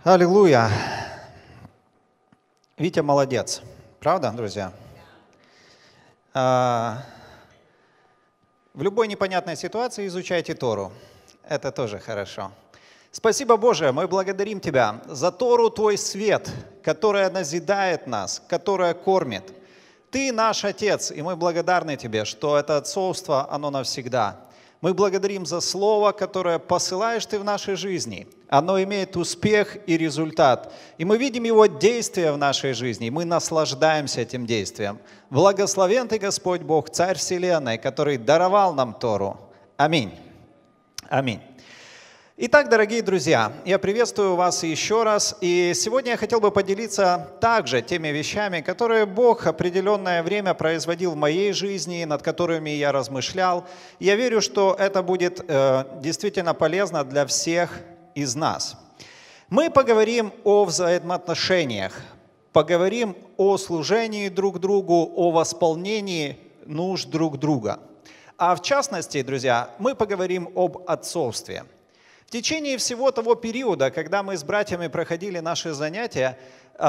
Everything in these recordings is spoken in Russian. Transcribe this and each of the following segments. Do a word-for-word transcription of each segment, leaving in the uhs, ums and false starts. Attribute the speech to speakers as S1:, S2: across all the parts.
S1: Аллилуйя! Витя молодец. Правда, друзья? А, в любой непонятной ситуации изучайте Тору. Это тоже хорошо. Спасибо, Боже, мы благодарим Тебя за Тору, Твой свет, которая назидает нас, которая кормит. Ты наш Отец, и мы благодарны Тебе, что это отцовство, оно навсегда. Мы благодарим за Слово, которое посылаешь Ты в нашей жизни. Оно имеет успех и результат. И мы видим его действие в нашей жизни, и мы наслаждаемся этим действием. Благословен Ты, Господь Бог, Царь Вселенной, который даровал нам Тору. Аминь. Аминь. Итак, дорогие друзья, я приветствую вас еще раз. И сегодня я хотел бы поделиться также теми вещами, которые Бог определенное время производил в моей жизни, над которыми я размышлял. Я верю, что это будет э, действительно полезно для всех из нас. Мы поговорим о взаимоотношениях, поговорим о служении друг другу, о восполнении нужд друг друга. А в частности, друзья, мы поговорим об отцовстве. В течение всего того периода, когда мы с братьями проходили наши занятия,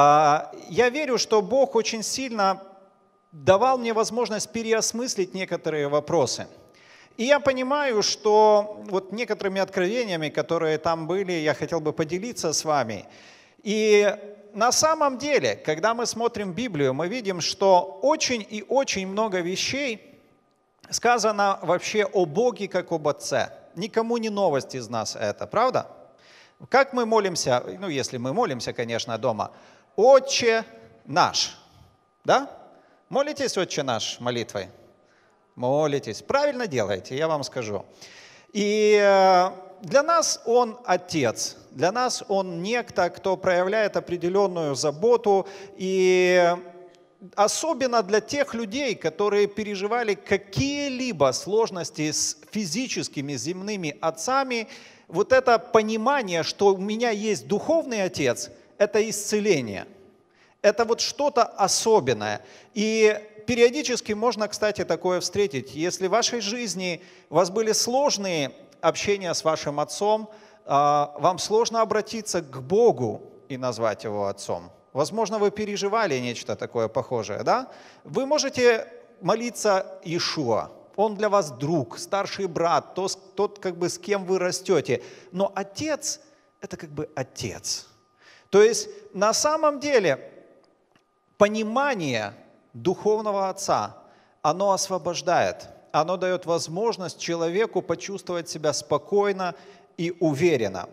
S1: я верю, что Бог очень сильно давал мне возможность переосмыслить некоторые вопросы. И я понимаю, что вот некоторыми откровениями, которые там были, я хотел бы поделиться с вами. И на самом деле, когда мы смотрим Библию, мы видим, что очень и очень много вещей сказано вообще о Боге как об Отце. Никому не новость из нас это, правда? Как мы молимся, ну если мы молимся, конечно, дома, «Отче наш», да? Молитесь «Отче наш» молитвой? Молитесь. Правильно делаете, я вам скажу. И для нас Он Отец, для нас Он некто, кто проявляет определенную заботу, и особенно для тех людей, которые переживали какие-либо сложности с физическими земными отцами, вот это понимание, что у меня есть духовный отец, это исцеление. Это вот что-то особенное. И периодически можно, кстати, такое встретить. Если в вашей жизни у вас были сложные общения с вашим отцом, вам сложно обратиться к Богу и назвать его отцом. Возможно, вы переживали нечто такое похожее, да? Вы можете молиться Иешуа. Он для вас друг, старший брат, тот, тот, как бы, с кем вы растете. Но отец – это как бы отец. То есть на самом деле понимание духовного отца, оно освобождает, оно дает возможность человеку почувствовать себя спокойно и уверенно.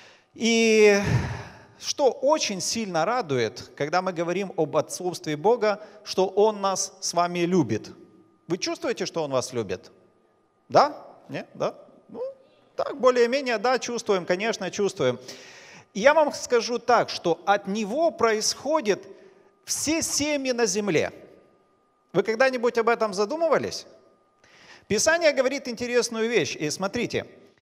S1: И что очень сильно радует, когда мы говорим об отцовстве Бога, что Он нас с вами любит. Вы чувствуете, что Он вас любит? Да? Нет? Да? Ну, так, более-менее, да, чувствуем, конечно, чувствуем. И я вам скажу так, что от Него происходят все семьи на земле. Вы когда-нибудь об этом задумывались? Писание говорит интересную вещь, и смотрите.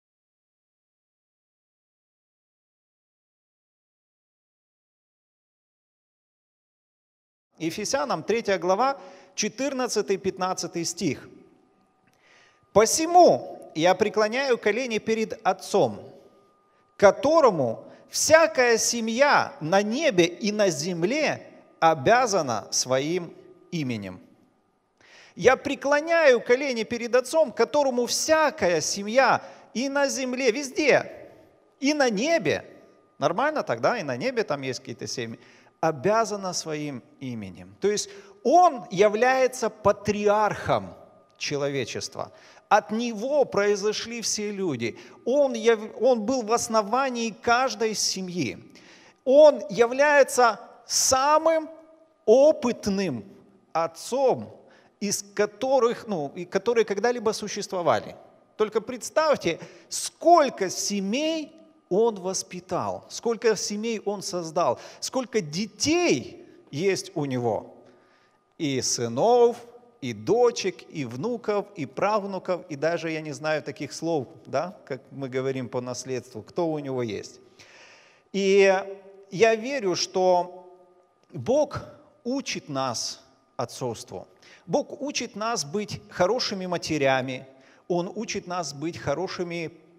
S1: Ефесянам третья глава, четырнадцатый-пятнадцатый стих. «Посему я преклоняю колени перед Отцом, которому всякая семья на небе и на земле обязана своим именем». Я преклоняю колени перед Отцом, которому всякая семья и на земле, везде, и на небе, нормально тогда, и на небе там есть какие-то семьи, обязана своим именем. То есть Он является патриархом человечества. От Него произошли все люди. Он, яв... Он был в основании каждой семьи. Он является самым опытным отцом, из которых, ну, которые когда-либо существовали. Только представьте, сколько семей Он воспитал, сколько семей Он создал, сколько детей есть у Него. И сынов, и дочек, и внуков, и правнуков, и даже, я не знаю таких слов, да, как мы говорим по наследству, кто у Него есть. И я верю, что Бог учит нас отцовству. Бог учит нас быть хорошими матерями, Он учит нас быть хорошими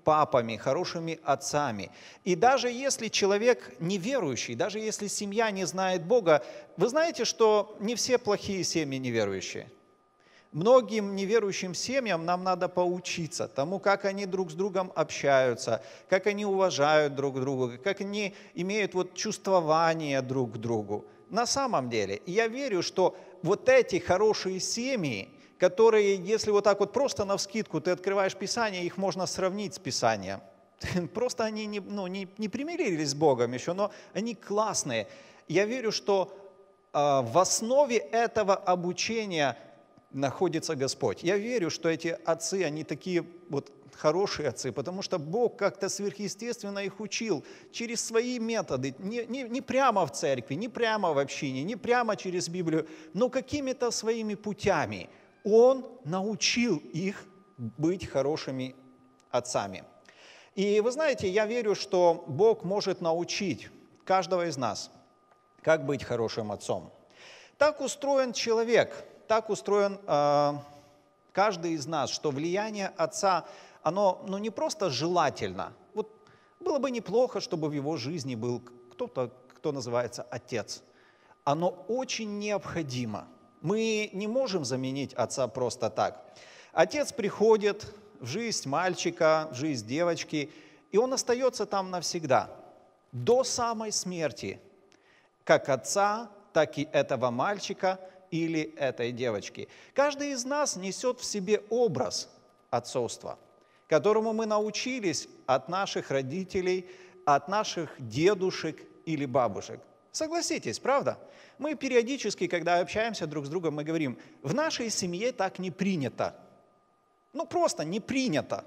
S1: папами, хорошими отцами. И даже если человек неверующий, даже если семья не знает Бога, вы знаете, что не все плохие семьи неверующие. Многим неверующим семьям нам надо поучиться тому, как они друг с другом общаются, как они уважают друг друга, как они имеют вот чувствование друг к другу. На самом деле, я верю, что вот эти хорошие семьи, которые, если вот так вот просто навскидку ты открываешь Писание, их можно сравнить с Писанием. Просто они не, ну, не, не примирились с Богом еще, но они классные. Я верю, что э, в основе этого обучения находится Господь. Я верю, что эти отцы, они такие вот хорошие отцы, потому что Бог как-то сверхъестественно их учил через свои методы, не, не, не прямо в церкви, не прямо в общине, не прямо через Библию, но какими-то своими путями. Он научил их быть хорошими отцами. И вы знаете, я верю, что Бог может научить каждого из нас, как быть хорошим отцом. Так устроен человек. Так устроен э, каждый из нас, что влияние отца, оно ну, не просто желательно. Вот было бы неплохо, чтобы в его жизни был кто-то, кто называется отец. Оно очень необходимо. Мы не можем заменить отца просто так. Отец приходит в жизнь мальчика, в жизнь девочки, и он остается там навсегда, до самой смерти, как отца, так и этого мальчика, или этой девочки. Каждый из нас несет в себе образ отцовства, которому мы научились от наших родителей, от наших дедушек или бабушек. Согласитесь, правда? Мы периодически, когда общаемся друг с другом, мы говорим, в нашей семье так не принято. Ну, просто не принято.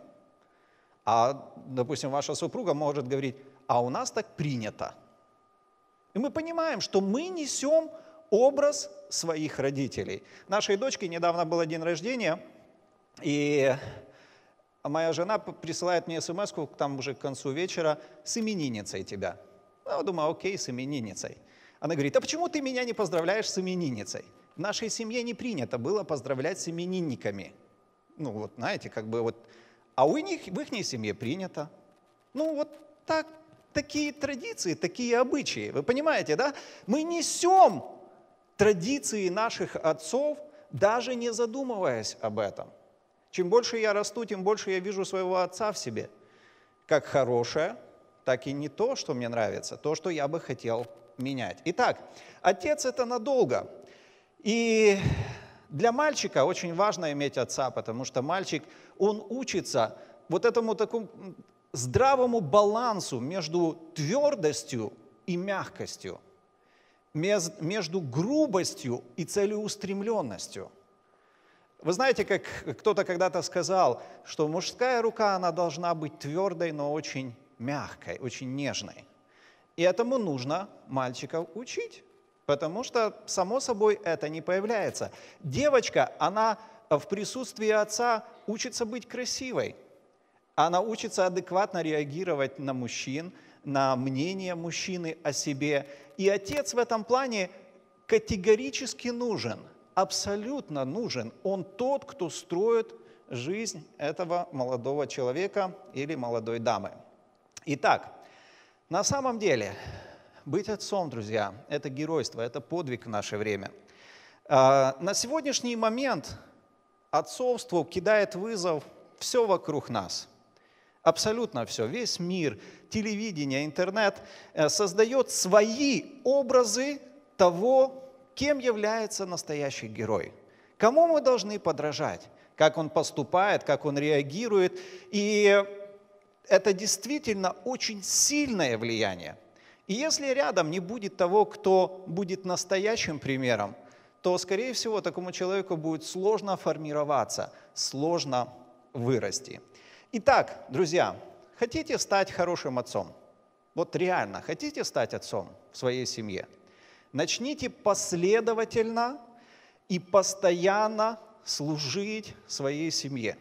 S1: А, допустим, ваша супруга может говорить, а у нас так принято. И мы понимаем, что мы несем образ своих родителей. Нашей дочке недавно был день рождения, и моя жена присылает мне смс-ку, там уже к концу вечера, с именинницей тебя. Ну, я думаю, окей, с именинницей. Она говорит, а почему ты меня не поздравляешь с именинницей? В нашей семье не принято было поздравлять с именинниками. Ну, вот, знаете, как бы вот, а у них, в их семье принято. Ну, вот так, такие традиции, такие обычаи. Вы понимаете, да? Мы несем традиции наших отцов, даже не задумываясь об этом. Чем больше я расту, тем больше я вижу своего отца в себе. Как хорошее, так и не то, что мне нравится, то, что я бы хотел менять. Итак, отец – это надолго. И для мальчика очень важно иметь отца, потому что мальчик, он учится вот этому такому здравому балансу между твердостью и мягкостью, между грубостью и целеустремленностью. Вы знаете, как кто-то когда-то сказал, что мужская рука, она должна быть твердой, но очень мягкой, очень нежной. И этому нужно мальчика учить, потому что, само собой, это не появляется. Девочка, она в присутствии отца учится быть красивой. Она учится адекватно реагировать на мужчин, на мнение мужчины о себе. И отец в этом плане категорически нужен, абсолютно нужен. Он тот, кто строит жизнь этого молодого человека или молодой дамы. Итак, на самом деле, быть отцом, друзья, это геройство, это подвиг в наше время. На сегодняшний момент отцовству кидает вызов все вокруг нас. Абсолютно все, весь мир, телевидение, интернет создает свои образы того, кем является настоящий герой. Кому мы должны подражать, как он поступает, как он реагирует. И это действительно очень сильное влияние. И если рядом не будет того, кто будет настоящим примером, то, скорее всего, такому человеку будет сложно формироваться, сложно вырасти. Итак, друзья, хотите стать хорошим отцом? Вот реально, хотите стать отцом в своей семье? Начните последовательно и постоянно служить своей семье.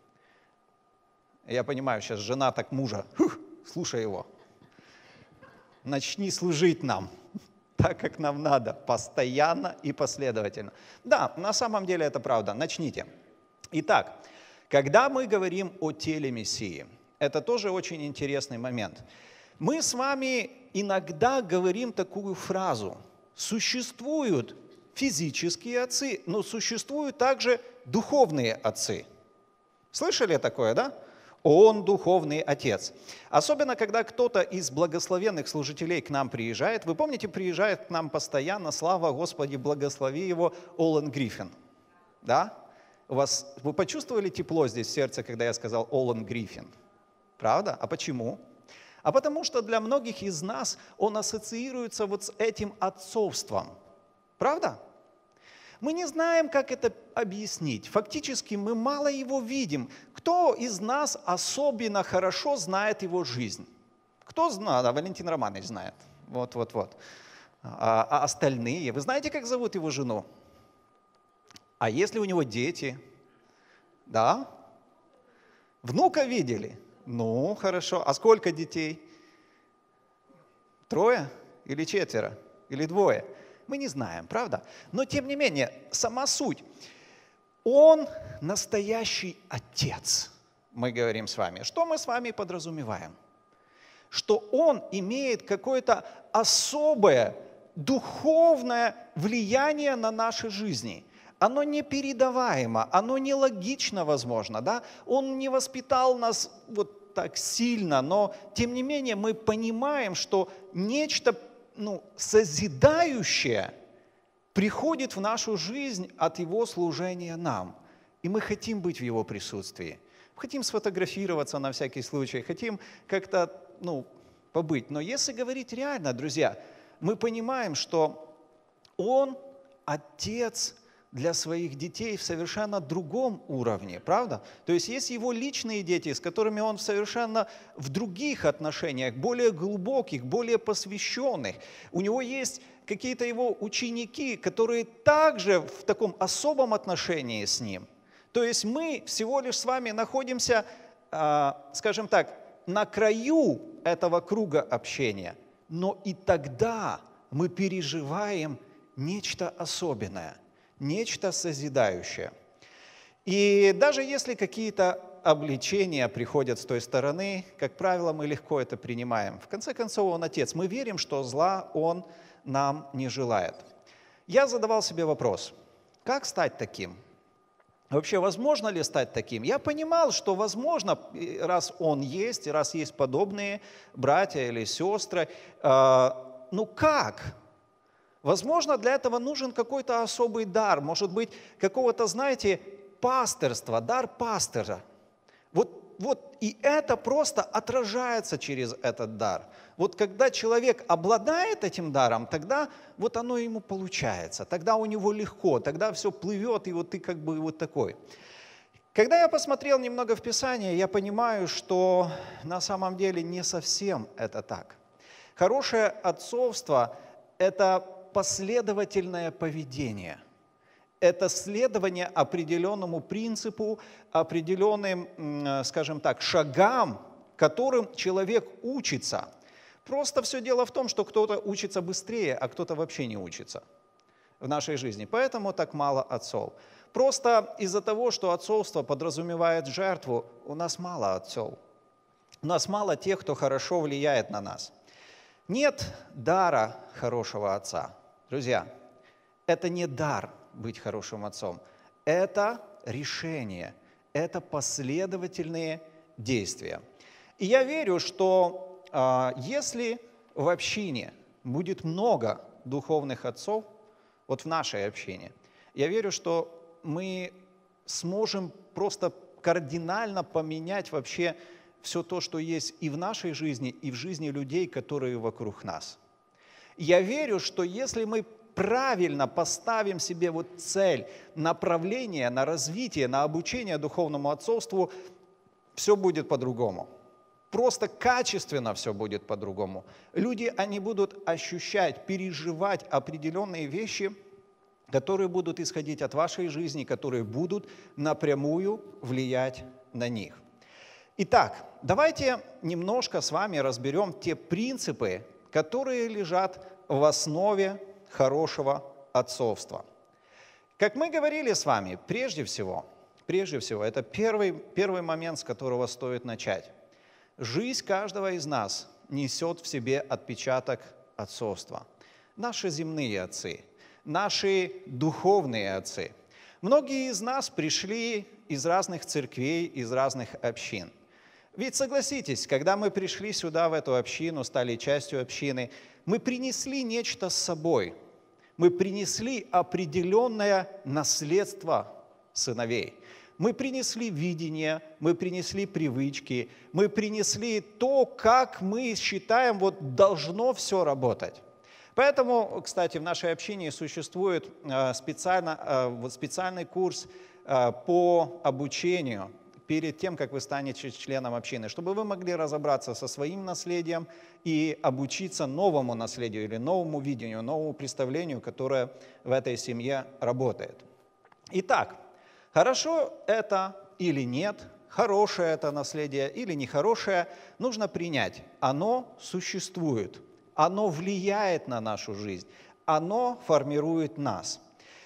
S1: Я понимаю, сейчас жена так мужа, Фух, слушай его. Начни служить нам так, как нам надо, постоянно и последовательно. Да, на самом деле это правда, начните. Итак, когда мы говорим о теле Мессии, Это тоже очень интересный момент. Мы с вами иногда говорим такую фразу: существуют физические отцы, но существуют также духовные отцы. Слышали такое, да? Он духовный отец. Особенно, когда кто-то из благословенных служителей к нам приезжает. Вы помните, приезжает к нам постоянно, слава Господи, благослови его, Олан Гриффин. Да? У вас, вы почувствовали тепло здесь в сердце, когда я сказал Олан Гриффин? Правда? А почему? А потому что для многих из нас он ассоциируется вот с этим отцовством. Правда? Мы не знаем, как это объяснить. Фактически мы мало его видим. Кто из нас особенно хорошо знает его жизнь? Кто знает? Да, Валентин Романович знает. Вот, вот, вот. А, а остальные? Вы знаете, как зовут его жену? А если у него дети? Да? Внука видели? Ну, хорошо. А сколько детей? Трое? Или четверо? Или двое? Мы не знаем, правда? Но тем не менее, сама суть. Он настоящий отец, мы говорим с вами. Что мы с вами подразумеваем? Что он имеет какое-то особое духовное влияние на наши жизни. Оно непередаваемо, оно нелогично, возможно, да? Он не воспитал нас вот так сильно, но тем не менее мы понимаем, что нечто ну, созидающее приходит в нашу жизнь от Его служения нам. И мы хотим быть в Его присутствии. Хотим сфотографироваться на всякий случай, хотим как-то ну, побыть. Но если говорить реально, друзья, мы понимаем, что Он Отец для своих детей в совершенно другом уровне, правда? То есть есть его личные дети, с которыми он совершенно в других отношениях, более глубоких, более посвященных. У него есть какие-то его ученики, которые также в таком особом отношении с ним. То есть мы всего лишь с вами находимся, скажем так, на краю этого круга общения, но и тогда мы переживаем нечто особенное. Нечто созидающее. И даже если какие-то обличения приходят с той стороны, как правило, мы легко это принимаем. В конце концов, Он Отец. Мы верим, что зла Он нам не желает. Я задавал себе вопрос, как стать таким? Вообще, возможно ли стать таким? Я понимал, что возможно, раз Он есть, раз есть подобные братья или сестры, э, ну как? Возможно, для этого нужен какой-то особый дар, может быть, какого-то, знаете, пастырства, дар пастыря. Вот, вот и это просто отражается через этот дар. Вот когда человек обладает этим даром, тогда вот оно ему получается, тогда у него легко, тогда все плывет, и вот ты как бы вот такой. Когда я посмотрел немного в Писание, я понимаю, что на самом деле не совсем это так. Хорошее отцовство – это последовательное поведение. Это следование определенному принципу, определенным, скажем так, шагам, которым человек учится. Просто все дело в том, что кто-то учится быстрее, а кто-то вообще не учится в нашей жизни. Поэтому так мало отцов. Просто из-за того, что отцовство подразумевает жертву, у нас мало отцов. У нас мало тех, кто хорошо влияет на нас. Нет дара хорошего отца. Друзья, это не дар быть хорошим отцом, это решение, это последовательные действия. И я верю, что э, если в общине будет много духовных отцов, вот в нашей общине, я верю, что мы сможем просто кардинально поменять вообще все то, что есть и в нашей жизни, и в жизни людей, которые вокруг нас. Я верю, что если мы правильно поставим себе вот цель, направление на развитие, на обучение духовному отцовству, все будет по-другому. Просто качественно все будет по-другому. Люди, они будут ощущать, переживать определенные вещи, которые будут исходить от вашей жизни, которые будут напрямую влиять на них. Итак, давайте немножко с вами разберем те принципы, которые лежат в основе хорошего отцовства. Как мы говорили с вами, прежде всего, прежде всего, это первый, первый момент, с которого стоит начать. Жизнь каждого из нас несет в себе отпечаток отцовства. Наши земные отцы, наши духовные отцы. Многие из нас пришли из разных церквей, из разных общин. Ведь согласитесь, когда мы пришли сюда, в эту общину, стали частью общины, мы принесли нечто с собой. Мы принесли определенное наследство сыновей. Мы принесли видение, мы принесли привычки, мы принесли то, как мы считаем, вот должно все работать. Поэтому, кстати, в нашей общине существует специально, вот специальный курс по обучению перед тем, как вы станете членом общины, чтобы вы могли разобраться со своим наследием и обучиться новому наследию или новому видению, новому представлению, которое в этой семье работает. Итак, хорошо это или нет, хорошее это наследие или нехорошее, нужно принять. Оно существует, оно влияет на нашу жизнь, оно формирует нас.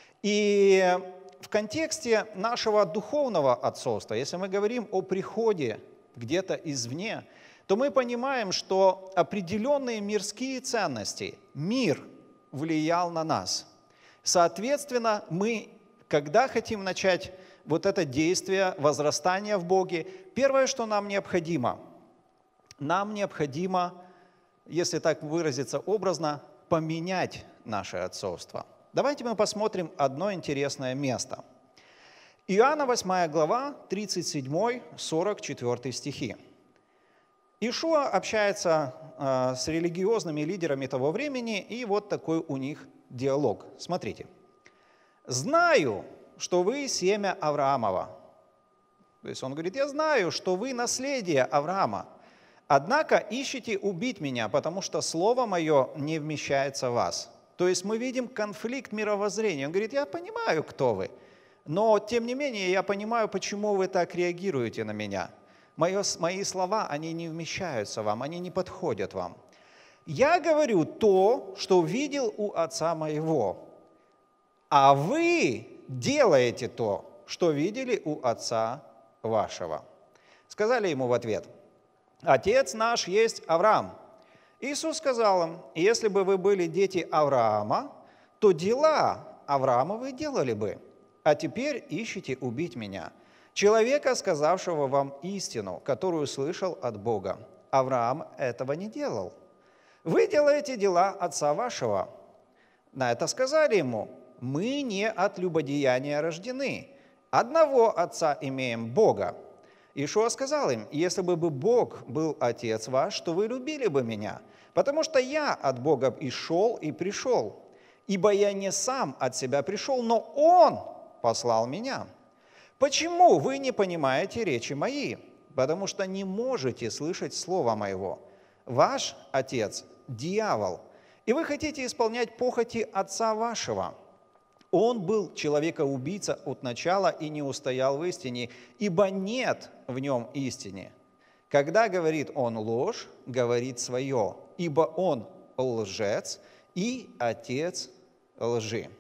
S1: И в контексте нашего духовного отцовства, если мы говорим о приходе где-то извне, то мы понимаем, что определенные мирские ценности, мир влиял на нас. Соответственно, мы, когда хотим начать вот это действие возрастания в Боге, первое, что нам необходимо, нам необходимо, если так выразиться образно, поменять наше отцовство. Давайте мы посмотрим одно интересное место. Иоанна восьмая глава, тридцать седьмой — сорок четвёртый стихи. Иешуа общается э, с религиозными лидерами того времени, и вот такой у них диалог. Смотрите. «Знаю, что вы семя Авраамова». То есть он говорит, я знаю, что вы наследие Авраама. Однако ищете убить меня, потому что слово мое не вмещается в вас. То есть мы видим конфликт мировоззрения. Он говорит, я понимаю, кто вы, но тем не менее я понимаю, почему вы так реагируете на меня. Мои, мои слова, они не вмещаются вам, они не подходят вам. Я говорю то, что видел у отца моего, а вы делаете то, что видели у отца вашего. Сказали ему в ответ, отец наш есть Авраам. Иисус сказал им, если бы вы были дети Авраама, то дела Авраамовы делали бы, а теперь ищете убить меня, человека, сказавшего вам истину, которую слышал от Бога. Авраам этого не делал. Вы делаете дела отца вашего. На это сказали ему, мы не от любодеяния рождены, одного отца имеем Бога. Иешуа сказал им, если бы Бог был отец ваш, то вы любили бы меня, потому что я от Бога и шел, и пришел. Ибо я не сам от себя пришел, но Он послал меня. Почему вы не понимаете речи мои? Потому что не можете слышать слова моего. Ваш отец – дьявол, и вы хотите исполнять похоти отца вашего. Он был человека-убийца от начала и не устоял в истине, ибо нет в нем истины. Когда говорит он ложь, говорит свое, ибо он лжец и отец лжи.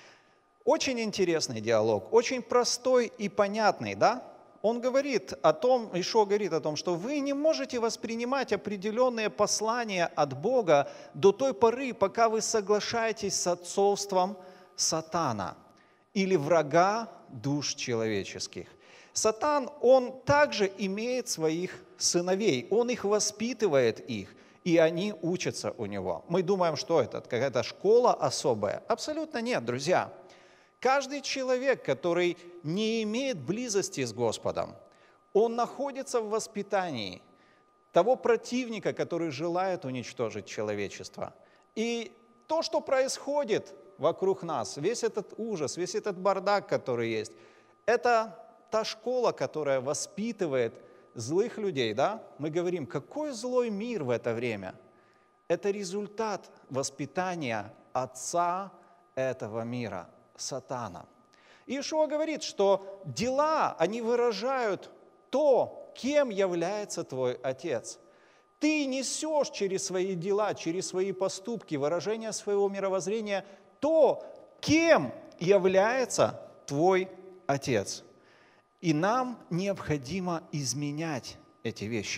S1: Очень интересный диалог, очень простой и понятный, да? Он говорит о том, Иешуа говорит о том, что вы не можете воспринимать определенные послания от Бога до той поры, пока вы соглашаетесь с отцовством Сатана или врага душ человеческих. Сатан, он также имеет своих сыновей, он их воспитывает их, и они учатся у него. Мы думаем, что это какая-то школа особая? Абсолютно нет, друзья. Каждый человек, который не имеет близости с Господом, он находится в воспитании того противника, который желает уничтожить человечество. И то, что происходит вокруг нас, весь этот ужас, весь этот бардак, который есть, это та школа, которая воспитывает злых людей, да? Мы говорим, какой злой мир в это время? Это результат воспитания отца этого мира, Сатана. Иешуа говорит, что дела, они выражают то, кем является твой отец. Ты несешь через свои дела, через свои поступки, выражение своего мировоззрения то, кем является твой отец. И нам необходимо изменять эти вещи.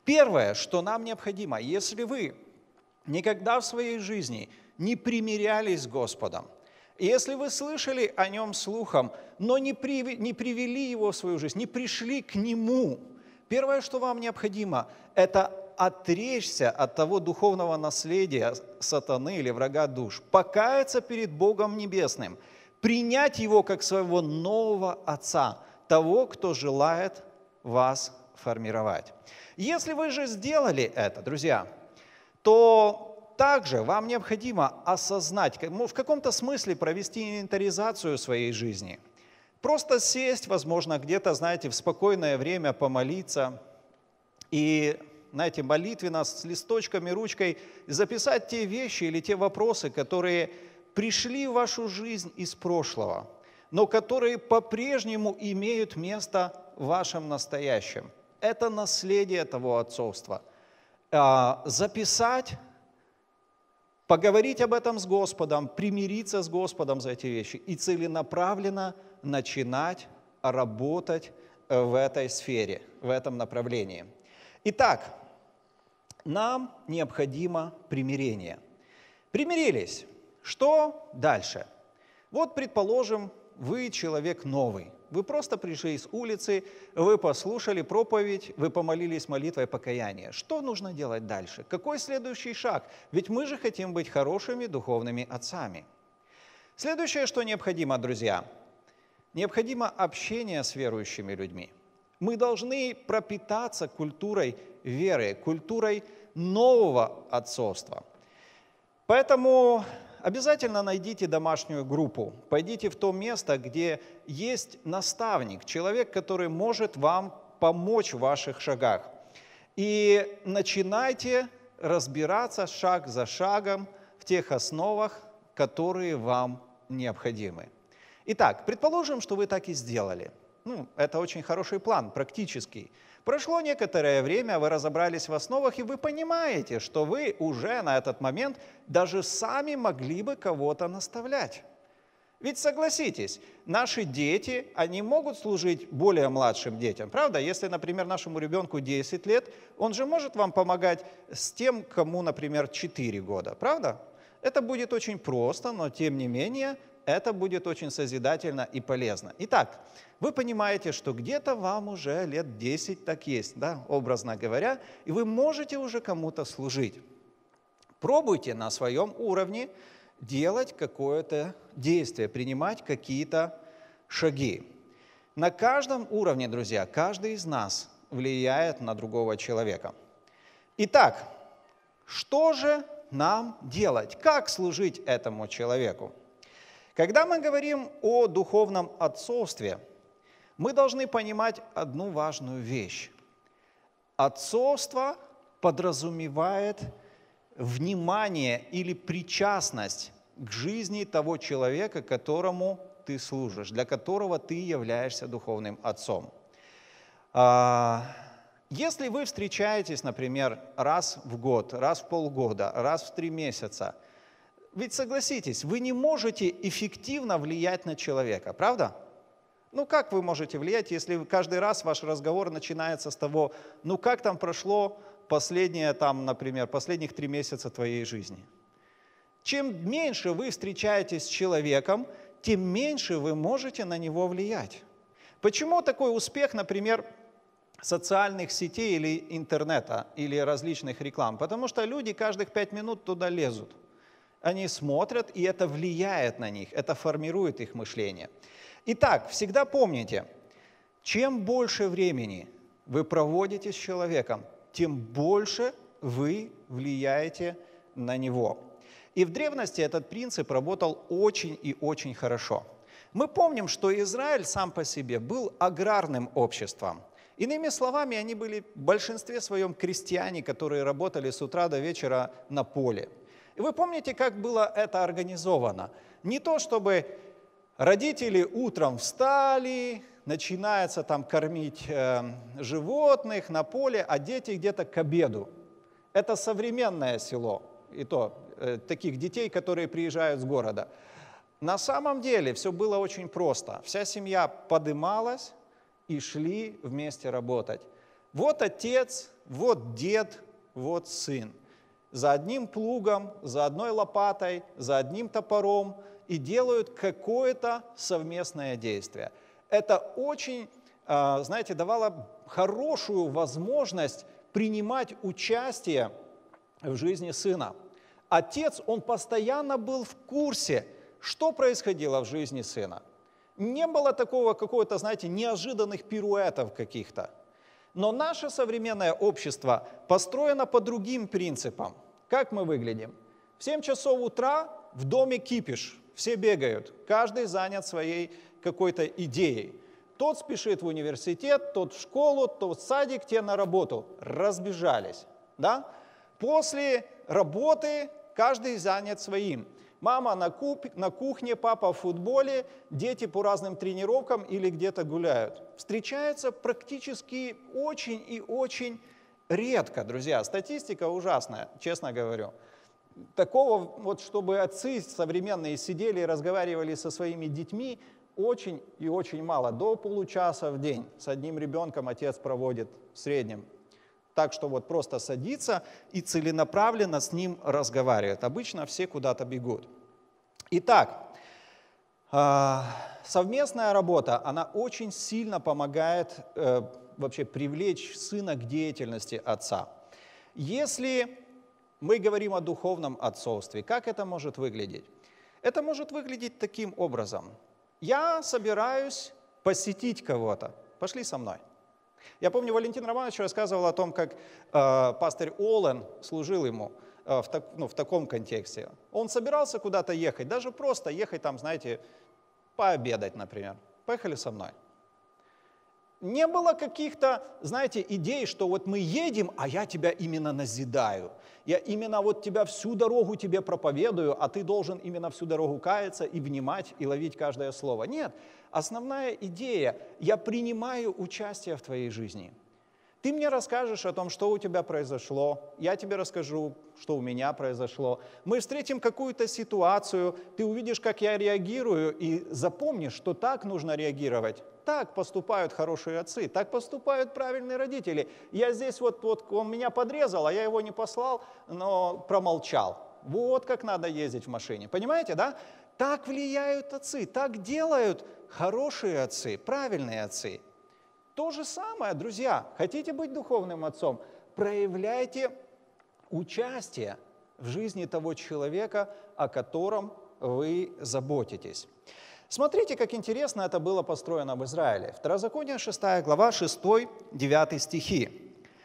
S1: Первое, что нам необходимо, если вы никогда в своей жизни не примирялись с Господом, если вы слышали о Нем слухом, но не, при, не привели Его в свою жизнь, не пришли к Нему, первое, что вам необходимо, это отречься от того духовного наследия сатаны или врага душ, покаяться перед Богом Небесным, принять Его как своего нового Отца, того, кто желает вас формировать. Если вы же сделали это, друзья, то также вам необходимо осознать, в каком-то смысле провести инвентаризацию своей жизни. Просто сесть, возможно, где-то, знаете, в спокойное время помолиться и, знаете, молитвенно с листочками, ручкой записать те вещи или те вопросы, которые пришли в вашу жизнь из прошлого, но которые по-прежнему имеют место в вашем настоящем. Это наследие того отцовства. Записать, поговорить об этом с Господом, примириться с Господом за эти вещи и целенаправленно начинать работать в этой сфере, в этом направлении. Итак, нам необходимо примирение. Примирились. Что дальше? Вот, предположим, вы человек новый. Вы просто пришли с улицы, вы послушали проповедь, вы помолились молитвой покаяния. Что нужно делать дальше? Какой следующий шаг? Ведь мы же хотим быть хорошими духовными отцами. Следующее, что необходимо, друзья, необходимо общение с верующими людьми. Мы должны пропитаться культурой веры, культурой нового отцовства. Поэтому обязательно найдите домашнюю группу, пойдите в то место, где есть наставник, человек, который может вам помочь в ваших шагах. И начинайте разбираться шаг за шагом в тех основах, которые вам необходимы. Итак, предположим, что вы так и сделали. Ну, это очень хороший план, практический. Прошло некоторое время, вы разобрались в основах, и вы понимаете, что вы уже на этот момент даже сами могли бы кого-то наставлять. Ведь согласитесь, наши дети, они могут служить более младшим детям, правда? Если, например, нашему ребенку десять лет, он же может вам помогать с тем, кому, например, четыре года, правда? Это будет очень просто, но тем не менее, это будет очень созидательно и полезно. Итак, вы понимаете, что где-то вам уже лет десять так есть, да, образно говоря, и вы можете уже кому-то служить. Пробуйте на своем уровне делать какое-то действие, принимать какие-то шаги. На каждом уровне, друзья, каждый из нас влияет на другого человека. Итак, что же нам делать? Как служить этому человеку? Когда мы говорим о духовном отцовстве, мы должны понимать одну важную вещь. Отцовство подразумевает внимание или причастность к жизни того человека, которому ты служишь, для которого ты являешься духовным отцом. Если вы встречаетесь, например, раз в год, раз в полгода, раз в три месяца, ведь согласитесь, вы не можете эффективно влиять на человека, правда? Ну как вы можете влиять, если каждый раз ваш разговор начинается с того, ну как там прошло последние, там, например, последних три месяца твоей жизни? Чем меньше вы встречаетесь с человеком, тем меньше вы можете на него влиять. Почему такой успех, например, социальных сетей или интернета, или различных реклам? Потому что люди каждых пять минут туда лезут. Они смотрят, и это влияет на них, это формирует их мышление. Итак, всегда помните, чем больше времени вы проводите с человеком, тем больше вы влияете на него. И в древности этот принцип работал очень и очень хорошо. Мы помним, что Израиль сам по себе был аграрным обществом. Иными словами, они были в большинстве своем крестьяне, которые работали с утра до вечера на поле. И вы помните, как было это организовано? Не то, чтобы родители утром встали, начинается там кормить э, животных на поле, а дети где-то к обеду. Это современное село, и то э, таких детей, которые приезжают с города. На самом деле все было очень просто. Вся семья подымалась и шли вместе работать. Вот отец вот дед, вот сын. За одним плугом, за одной лопатой, за одним топором и делают какое-то совместное действие. Это очень, знаете, давало хорошую возможность принимать участие в жизни сына. Отец, он постоянно был в курсе, что происходило в жизни сына. Не было такого какого-то, знаете, неожиданных пируэтов каких-то. Но наше современное общество построено по другим принципам. Как мы выглядим? В семь часов утра в доме кипиш, все бегают, каждый занят своей какой-то идеей. Тот спешит в университет, тот в школу, тот в садик, те на работу. Разбежались. Да? После работы каждый занят своим. Мама на, куп, на кухне, папа в футболе, дети по разным тренировкам или где-то гуляют. Встречается практически очень и очень редко, друзья. Статистика ужасная, честно говорю. Такого, вот, чтобы отцы современные сидели и разговаривали со своими детьми, очень и очень мало. До получаса в день с одним ребенком отец проводит в среднем. Так что вот просто садится и целенаправленно с ним разговаривает. Обычно все куда-то бегут. Итак, совместная работа, она очень сильно помогает вообще привлечь сына к деятельности отца. Если мы говорим о духовном отцовстве, как это может выглядеть? Это может выглядеть таким образом. Я собираюсь посетить кого-то. Пошли со мной. Я помню, Валентин Романович рассказывал о том, как э, пастырь Олен служил ему э, в, так, ну, в таком контексте. Он собирался куда-то ехать, даже просто ехать там, знаете, пообедать, например. Поехали со мной. Не было каких-то, знаете, идей, что вот мы едем, а я тебя именно назидаю. Я именно вот тебя всю дорогу тебе проповедую, а ты должен именно всю дорогу каяться и внимать, и ловить каждое слово. Нет, основная идея – я принимаю участие в твоей жизни. Ты мне расскажешь о том, что у тебя произошло, я тебе расскажу, что у меня произошло. Мы встретим какую-то ситуацию, ты увидишь, как я реагирую, и запомнишь, что так нужно реагировать. Так поступают хорошие отцы, так поступают правильные родители. Я здесь вот, вот он меня подрезал, а я его не послал, но промолчал. Вот как надо ездить в машине. Понимаете, да? Так влияют отцы, так делают хорошие отцы, правильные отцы. То же самое, друзья, хотите быть духовным отцом, проявляйте участие в жизни того человека, о котором вы заботитесь. Смотрите, как интересно это было построено в Израиле. Второзаконие, шестая глава, шестой-девятый стихи.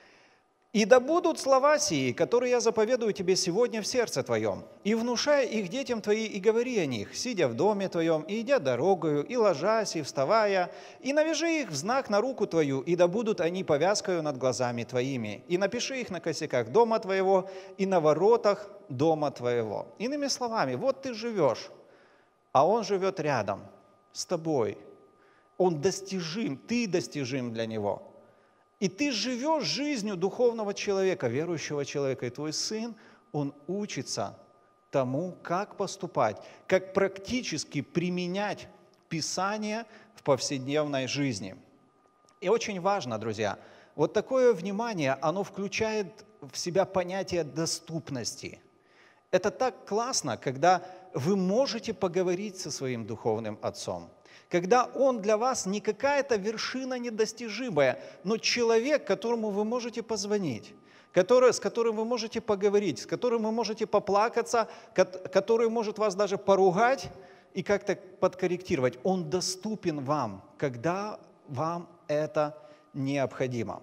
S1: «И да будут слова сии, которые я заповедую тебе сегодня в сердце твоем, и внушай их детям твоим, и говори о них, сидя в доме твоем, и идя дорогою, и ложась, и вставая, и навяжи их в знак на руку твою, и да будут они повязкою над глазами твоими, и напиши их на косяках дома твоего, и на воротах дома твоего». Иными словами, вот ты живешь, а он живет рядом с тобой. Он достижим, ты достижим для него. И ты живешь жизнью духовного человека, верующего человека. И твой сын, он учится тому, как поступать, как практически применять Писание в повседневной жизни. И очень важно, друзья, вот такое внимание, оно включает в себя понятие доступности. Это так классно, когда вы можете поговорить со своим духовным отцом. Когда он для вас не какая-то вершина недостижимая, но человек, которому вы можете позвонить, который, с которым вы можете поговорить, с которым вы можете поплакаться, который может вас даже поругать и как-то подкорректировать. Он доступен вам, когда вам это необходимо.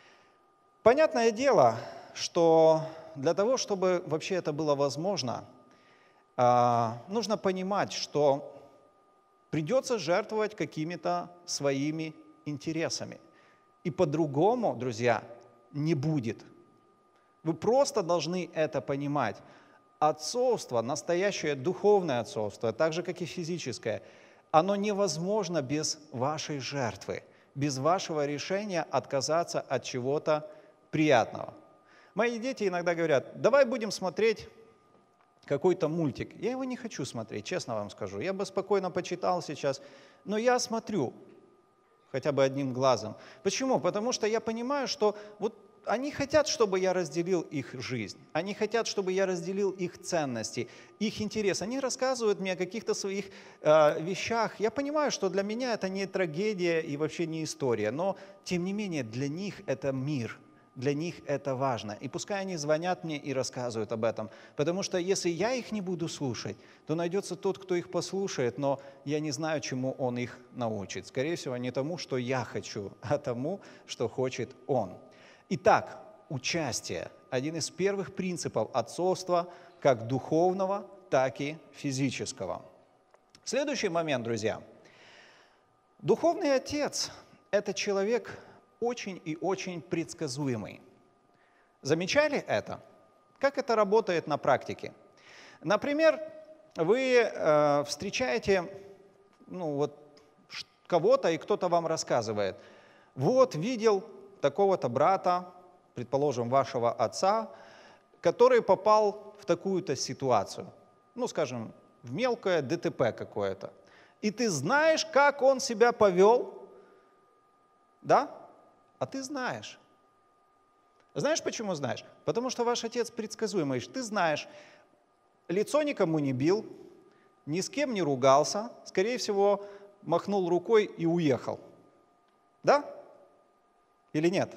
S1: Понятное дело, что для того, чтобы вообще это было возможно, нужно понимать, что придется жертвовать какими-то своими интересами. И по-другому, друзья, не будет. Вы просто должны это понимать. Отцовство, настоящее духовное отцовство, так же, как и физическое, оно невозможно без вашей жертвы, без вашего решения отказаться от чего-то приятного. Мои дети иногда говорят: давай будем смотреть какой-то мультик. Я его не хочу смотреть, честно вам скажу. Я бы спокойно почитал сейчас, но я смотрю хотя бы одним глазом. Почему? Потому что я понимаю, что вот они хотят, чтобы я разделил их жизнь. Они хотят, чтобы я разделил их ценности, их интересы. Они рассказывают мне о каких-то своих э, вещах. Я понимаю, что для меня это не трагедия и вообще не история, но тем не менее для них это мир. Для них это важно. И пускай они звонят мне и рассказывают об этом. Потому что если я их не буду слушать, то найдется тот, кто их послушает, но я не знаю, чему он их научит. Скорее всего, не тому, что я хочу, а тому, что хочет он. Итак, участие – один из первых принципов отцовства, как духовного, так и физического. Следующий момент, друзья. Духовный отец – это человек очень и очень предсказуемый. Замечали это? Как это работает на практике? Например, вы э, встречаете ну, вот, кого-то, и кто-то вам рассказывает. Вот, видел такого-то брата, предположим, вашего отца, который попал в такую-то ситуацию. Ну, скажем, в мелкое ДТП какое-то. И ты знаешь, как он себя повел? Да? А ты знаешь. Знаешь, почему знаешь? Потому что ваш отец предсказуемый. Ты знаешь, лицо никому не бил, ни с кем не ругался, скорее всего, махнул рукой и уехал. Да? Или нет?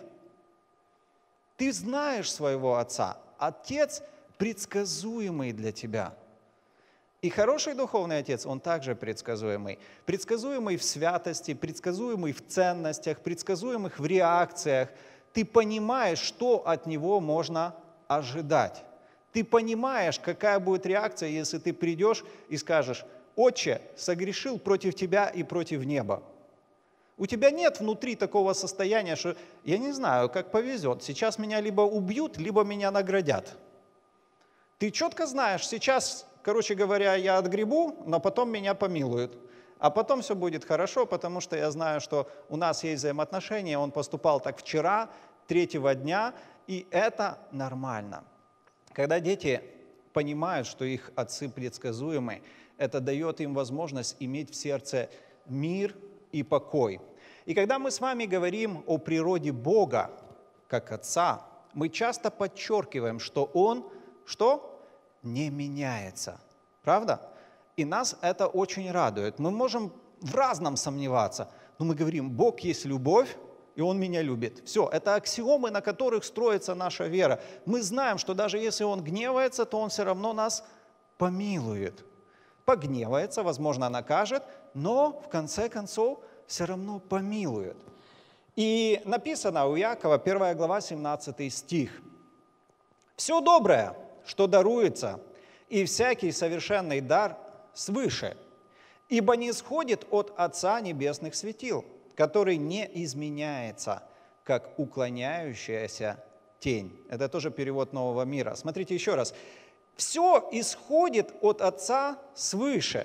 S1: Ты знаешь своего отца. Отец предсказуемый для тебя. И хороший духовный отец, он также предсказуемый. Предсказуемый в святости, предсказуемый в ценностях, предсказуемых в реакциях. Ты понимаешь, что от него можно ожидать. Ты понимаешь, какая будет реакция, если ты придешь и скажешь: «Отче, согрешил против тебя и против неба». У тебя нет внутри такого состояния, что я не знаю, как повезет. Сейчас меня либо убьют, либо меня наградят. Ты четко знаешь, сейчас, короче говоря, я отгребу, но потом меня помилуют. А потом все будет хорошо, потому что я знаю, что у нас есть взаимоотношения, он поступал так вчера, третьего дня, и это нормально. Когда дети понимают, что их отцы предсказуемы, это дает им возможность иметь в сердце мир и покой. И когда мы с вами говорим о природе Бога как Отца, мы часто подчеркиваем, что Он, что? Не меняется. Правда? И нас это очень радует. Мы можем в разном сомневаться, но мы говорим: Бог есть любовь, и Он меня любит. Все, это аксиомы, на которых строится наша вера. Мы знаем, что даже если Он гневается, то Он все равно нас помилует. Погневается, возможно, накажет, но в конце концов все равно помилует. И написано у Иакова, первая глава, семнадцатый стих. «Все доброе, что даруется, и всякий совершенный дар свыше, ибо не исходит от Отца небесных светил, который не изменяется, как уклоняющаяся тень». Это тоже перевод Нового мира. Смотрите еще раз. «Все исходит от Отца свыше,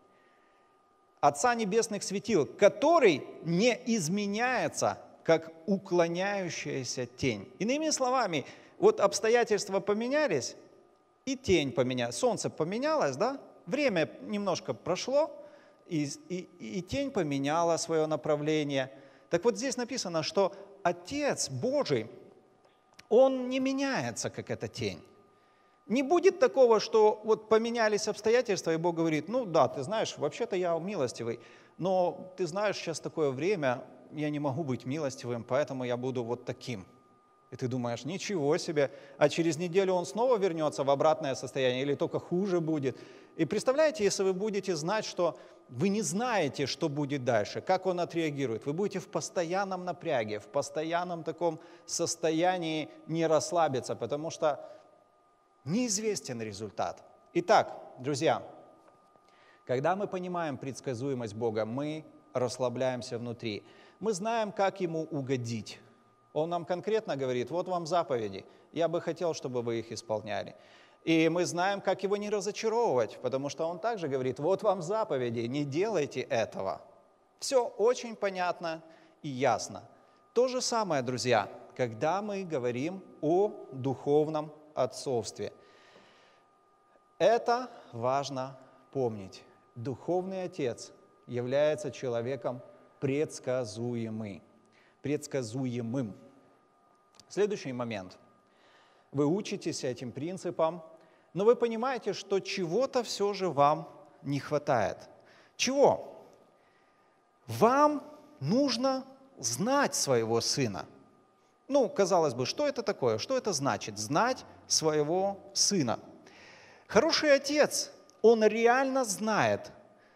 S1: Отца небесных светил, который не изменяется, как уклоняющаяся тень». Иными словами, вот обстоятельства поменялись, и тень поменялась. Солнце поменялось, да? Время немножко прошло, и, и, и тень поменяла свое направление. Так вот здесь написано, что Отец Божий, Он не меняется, как эта тень. Не будет такого, что вот поменялись обстоятельства, и Бог говорит: ну да, ты знаешь, вообще-то я милостивый, но ты знаешь, сейчас такое время, я не могу быть милостивым, поэтому я буду вот таким. И ты думаешь: ничего себе, а через неделю он снова вернется в обратное состояние или только хуже будет. И представляете, если вы будете знать, что вы не знаете, что будет дальше, как он отреагирует, вы будете в постоянном напряге, в постоянном таком состоянии не расслабиться, потому что неизвестен результат. Итак, друзья, когда мы понимаем предсказуемость Бога, мы расслабляемся внутри. Мы знаем, как Ему угодить. Он нам конкретно говорит: вот вам заповеди, я бы хотел, чтобы вы их исполняли. И мы знаем, как Его не разочаровывать, потому что Он также говорит: вот вам заповеди, не делайте этого. Все очень понятно и ясно. То же самое, друзья, когда мы говорим о духовном отцовстве. Это важно помнить. Духовный отец является человеком предсказуемым. Предсказуемым. Следующий момент. Вы учитесь этим принципам, но вы понимаете, что чего-то все же вам не хватает. Чего? Вам нужно знать своего сына. Ну, казалось бы, что это такое? Что это значит? Знать своего сына. Хороший отец, он реально знает,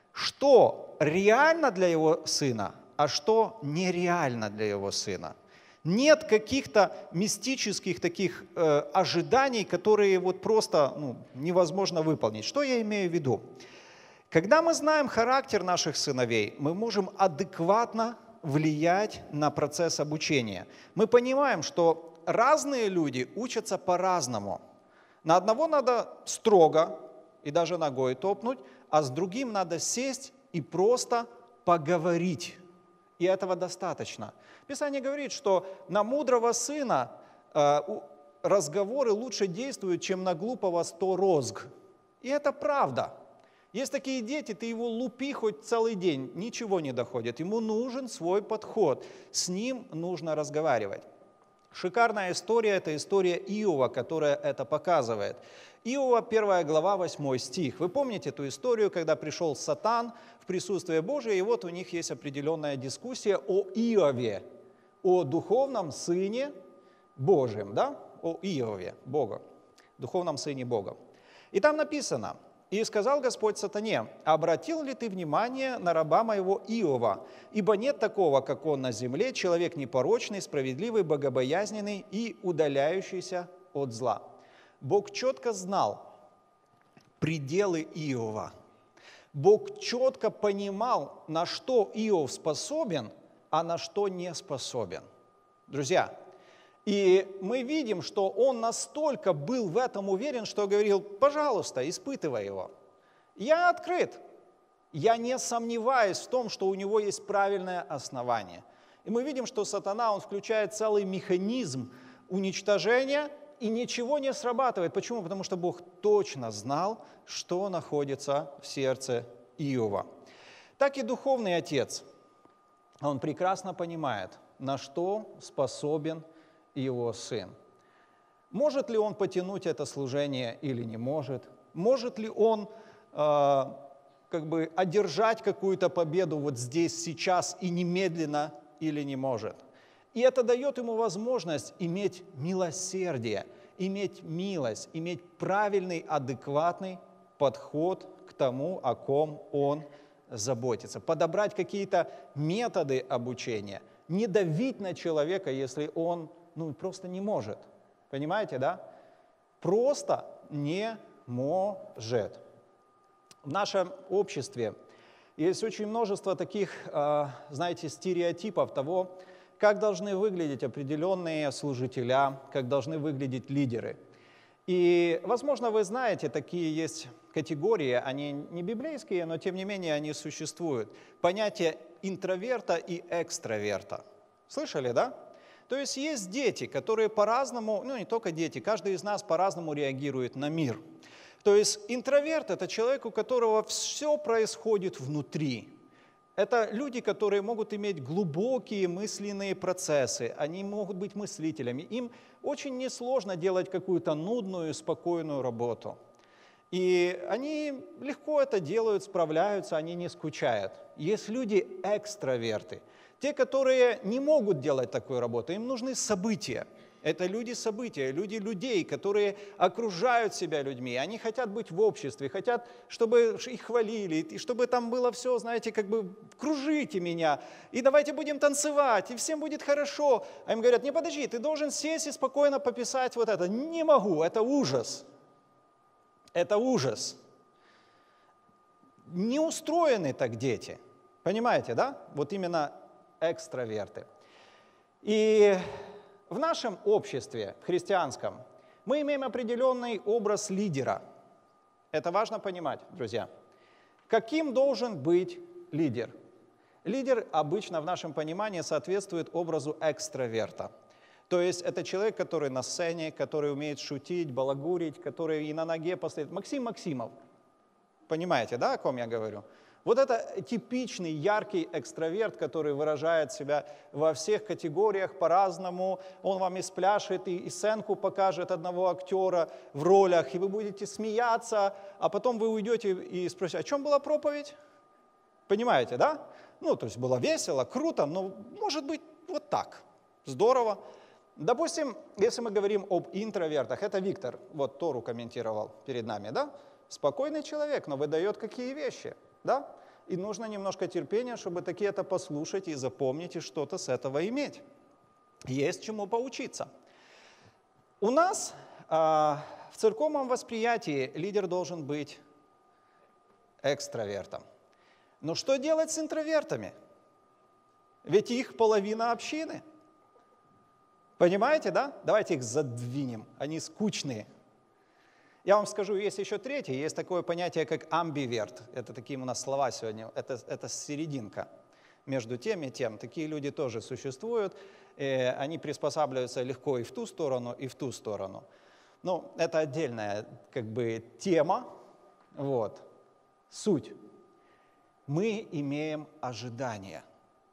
S1: что реально для его сына, а что нереально для его сына. Нет каких-то мистических таких э, ожиданий, которые вот просто ну, невозможно выполнить. Что я имею в виду? Когда мы знаем характер наших сыновей, мы можем адекватно влиять на процесс обучения. Мы понимаем, что разные люди учатся по-разному. На одного надо строго и даже ногой топнуть, а с другим надо сесть и просто поговорить. И этого достаточно. Писание говорит, что на мудрого сына э, разговоры лучше действуют, чем на глупого сто розг. И это правда. Есть такие дети, ты его лупи хоть целый день, ничего не доходит. Ему нужен свой подход, с ним нужно разговаривать. Шикарная история – это история Иова, которая это показывает. Иова, первая глава, восьмой стих. Вы помните эту историю, когда пришел Сатан в присутствие Божие, и вот у них есть определенная дискуссия о Иове, о духовном сыне Божьем, да? О Иове, Бога, духовном сыне Бога. И там написано: «И сказал Господь сатане: обратил ли ты внимание на раба моего Иова? Ибо нет такого, как он на земле, человек непорочный, справедливый, богобоязненный и удаляющийся от зла». Бог четко знал пределы Иова. Бог четко понимал, на что Иов способен, а на что не способен. Друзья, и мы видим, что он настолько был в этом уверен, что говорил: пожалуйста, испытывай его. Я открыт. Я не сомневаюсь в том, что у него есть правильное основание. И мы видим, что сатана, он включает целый механизм уничтожения, и ничего не срабатывает. Почему? Потому что Бог точно знал, что находится в сердце Иова. Так и духовный отец, он прекрасно понимает, на что способен его сын. Может ли он потянуть это служение или не может? Может ли он э, как бы одержать какую-то победу вот здесь, сейчас и немедленно или не может? И это дает ему возможность иметь милосердие, иметь милость, иметь правильный, адекватный подход к тому, о ком он заботится. Подобрать какие-то методы обучения, не давить на человека, если он ну, просто не может. Понимаете, да? Просто не может. В нашем обществе есть очень множество таких, знаете, стереотипов того, как должны выглядеть определенные служителя, как должны выглядеть лидеры. И, возможно, вы знаете, такие есть категории, они не библейские, но тем не менее они существуют. Понятие интроверта и экстраверта. Слышали, да? То есть есть дети, которые по-разному, ну не только дети, каждый из нас по-разному реагирует на мир. То есть интроверт – это человек, у которого все происходит внутри. Это люди, которые могут иметь глубокие мысленные процессы, они могут быть мыслителями. Им очень несложно делать какую-то нудную, спокойную работу. И они легко это делают, справляются, они не скучают. Есть люди экстраверты, те, которые не могут делать такую работу, им нужны события. Это люди события, люди людей, которые окружают себя людьми. Они хотят быть в обществе, хотят, чтобы их хвалили, и чтобы там было все, знаете, как бы кружите меня, и давайте будем танцевать, и всем будет хорошо. А им говорят: не подожди, ты должен сесть и спокойно пописать вот это. Не могу, это ужас. Это ужас. Не устроены так дети. Понимаете, да? Вот именно экстраверты. И в нашем обществе, христианском, мы имеем определенный образ лидера. Это важно понимать, друзья. Каким должен быть лидер? Лидер обычно в нашем понимании соответствует образу экстраверта. То есть это человек, который на сцене, который умеет шутить, балагурить, который и на ноге постоит. Максим Максимов. Понимаете, да, о ком я говорю? Вот Вот это типичный яркий экстраверт, который выражает себя во всех категориях по-разному. Он вам и спляшет, и, и сценку покажет одного актера в ролях, и вы будете смеяться, а потом вы уйдете и спросите, о чем была проповедь? Понимаете, да? Ну, то есть было весело, круто, но может быть вот так. Здорово. Допустим, если мы говорим об интровертах, это Виктор, вот Тору комментировал перед нами, да? Спокойный человек, но выдает какие вещи, да? И нужно немножко терпения, чтобы такие это послушать и запомнить, и что-то с этого иметь. Есть чему поучиться. У нас а, в церковном восприятии лидер должен быть экстравертом. Но что делать с интровертами? Ведь их половина общины. Понимаете, да? Давайте их задвинем, они скучные. Я вам скажу, есть еще третий, есть такое понятие, как амбиверт. Это такие у нас слова сегодня, это, это серединка между тем и тем. Такие люди тоже существуют, и они приспосабливаются легко и в ту сторону, и в ту сторону. Ну, это отдельная как бы тема, вот. Суть. Мы имеем ожидания,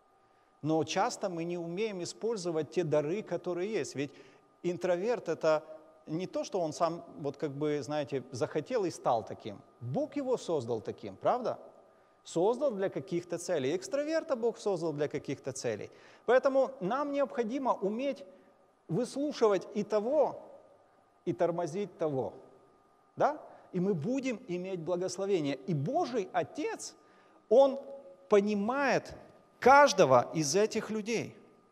S1: но часто мы не умеем использовать те дары, которые есть. Ведь интроверт – это не то, что он сам, вот как бы, знаете, захотел и стал таким. Бог его создал таким, правда? Создал для каких-то целей. Экстраверта Бог создал для каких-то целей. Поэтому нам необходимо уметь выслушивать и того, и тормозить того. Да? И мы будем иметь благословение. И Божий Отец, Он понимает каждого из этих людей.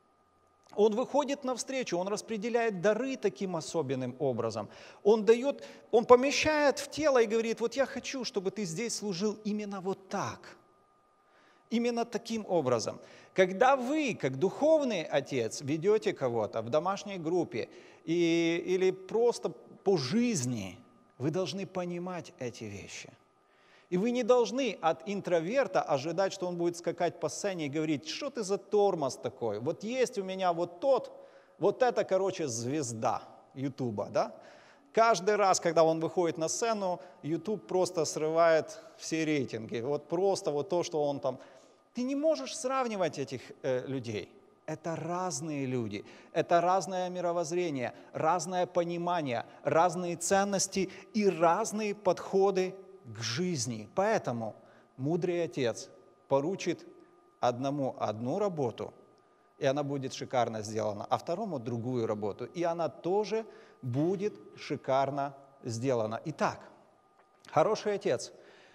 S1: Он выходит навстречу, Он распределяет дары таким особенным образом. Он дает, Он помещает в тело и говорит, вот я хочу, чтобы ты здесь служил именно вот так. Именно таким образом. Когда вы, как духовный отец, ведете кого-то в домашней группе и, или просто по жизни, вы должны понимать эти вещи. И вы не должны от интроверта ожидать, что он будет скакать по сцене и говорить, что ты за тормоз такой? Вот есть у меня вот тот, вот это, короче, звезда Ютуба, да? Каждый раз, когда он выходит на сцену, YouTube просто срывает все рейтинги. Вот просто вот то, что он там... Ты не можешь сравнивать этих э, людей. Это разные люди, это разное мировоззрение, разное понимание, разные ценности и разные подходы к жизни. Поэтому мудрый отец поручит одному одну работу, и она будет шикарно сделана, а второму другую работу, и она тоже будет шикарно сделана. Итак, хороший отец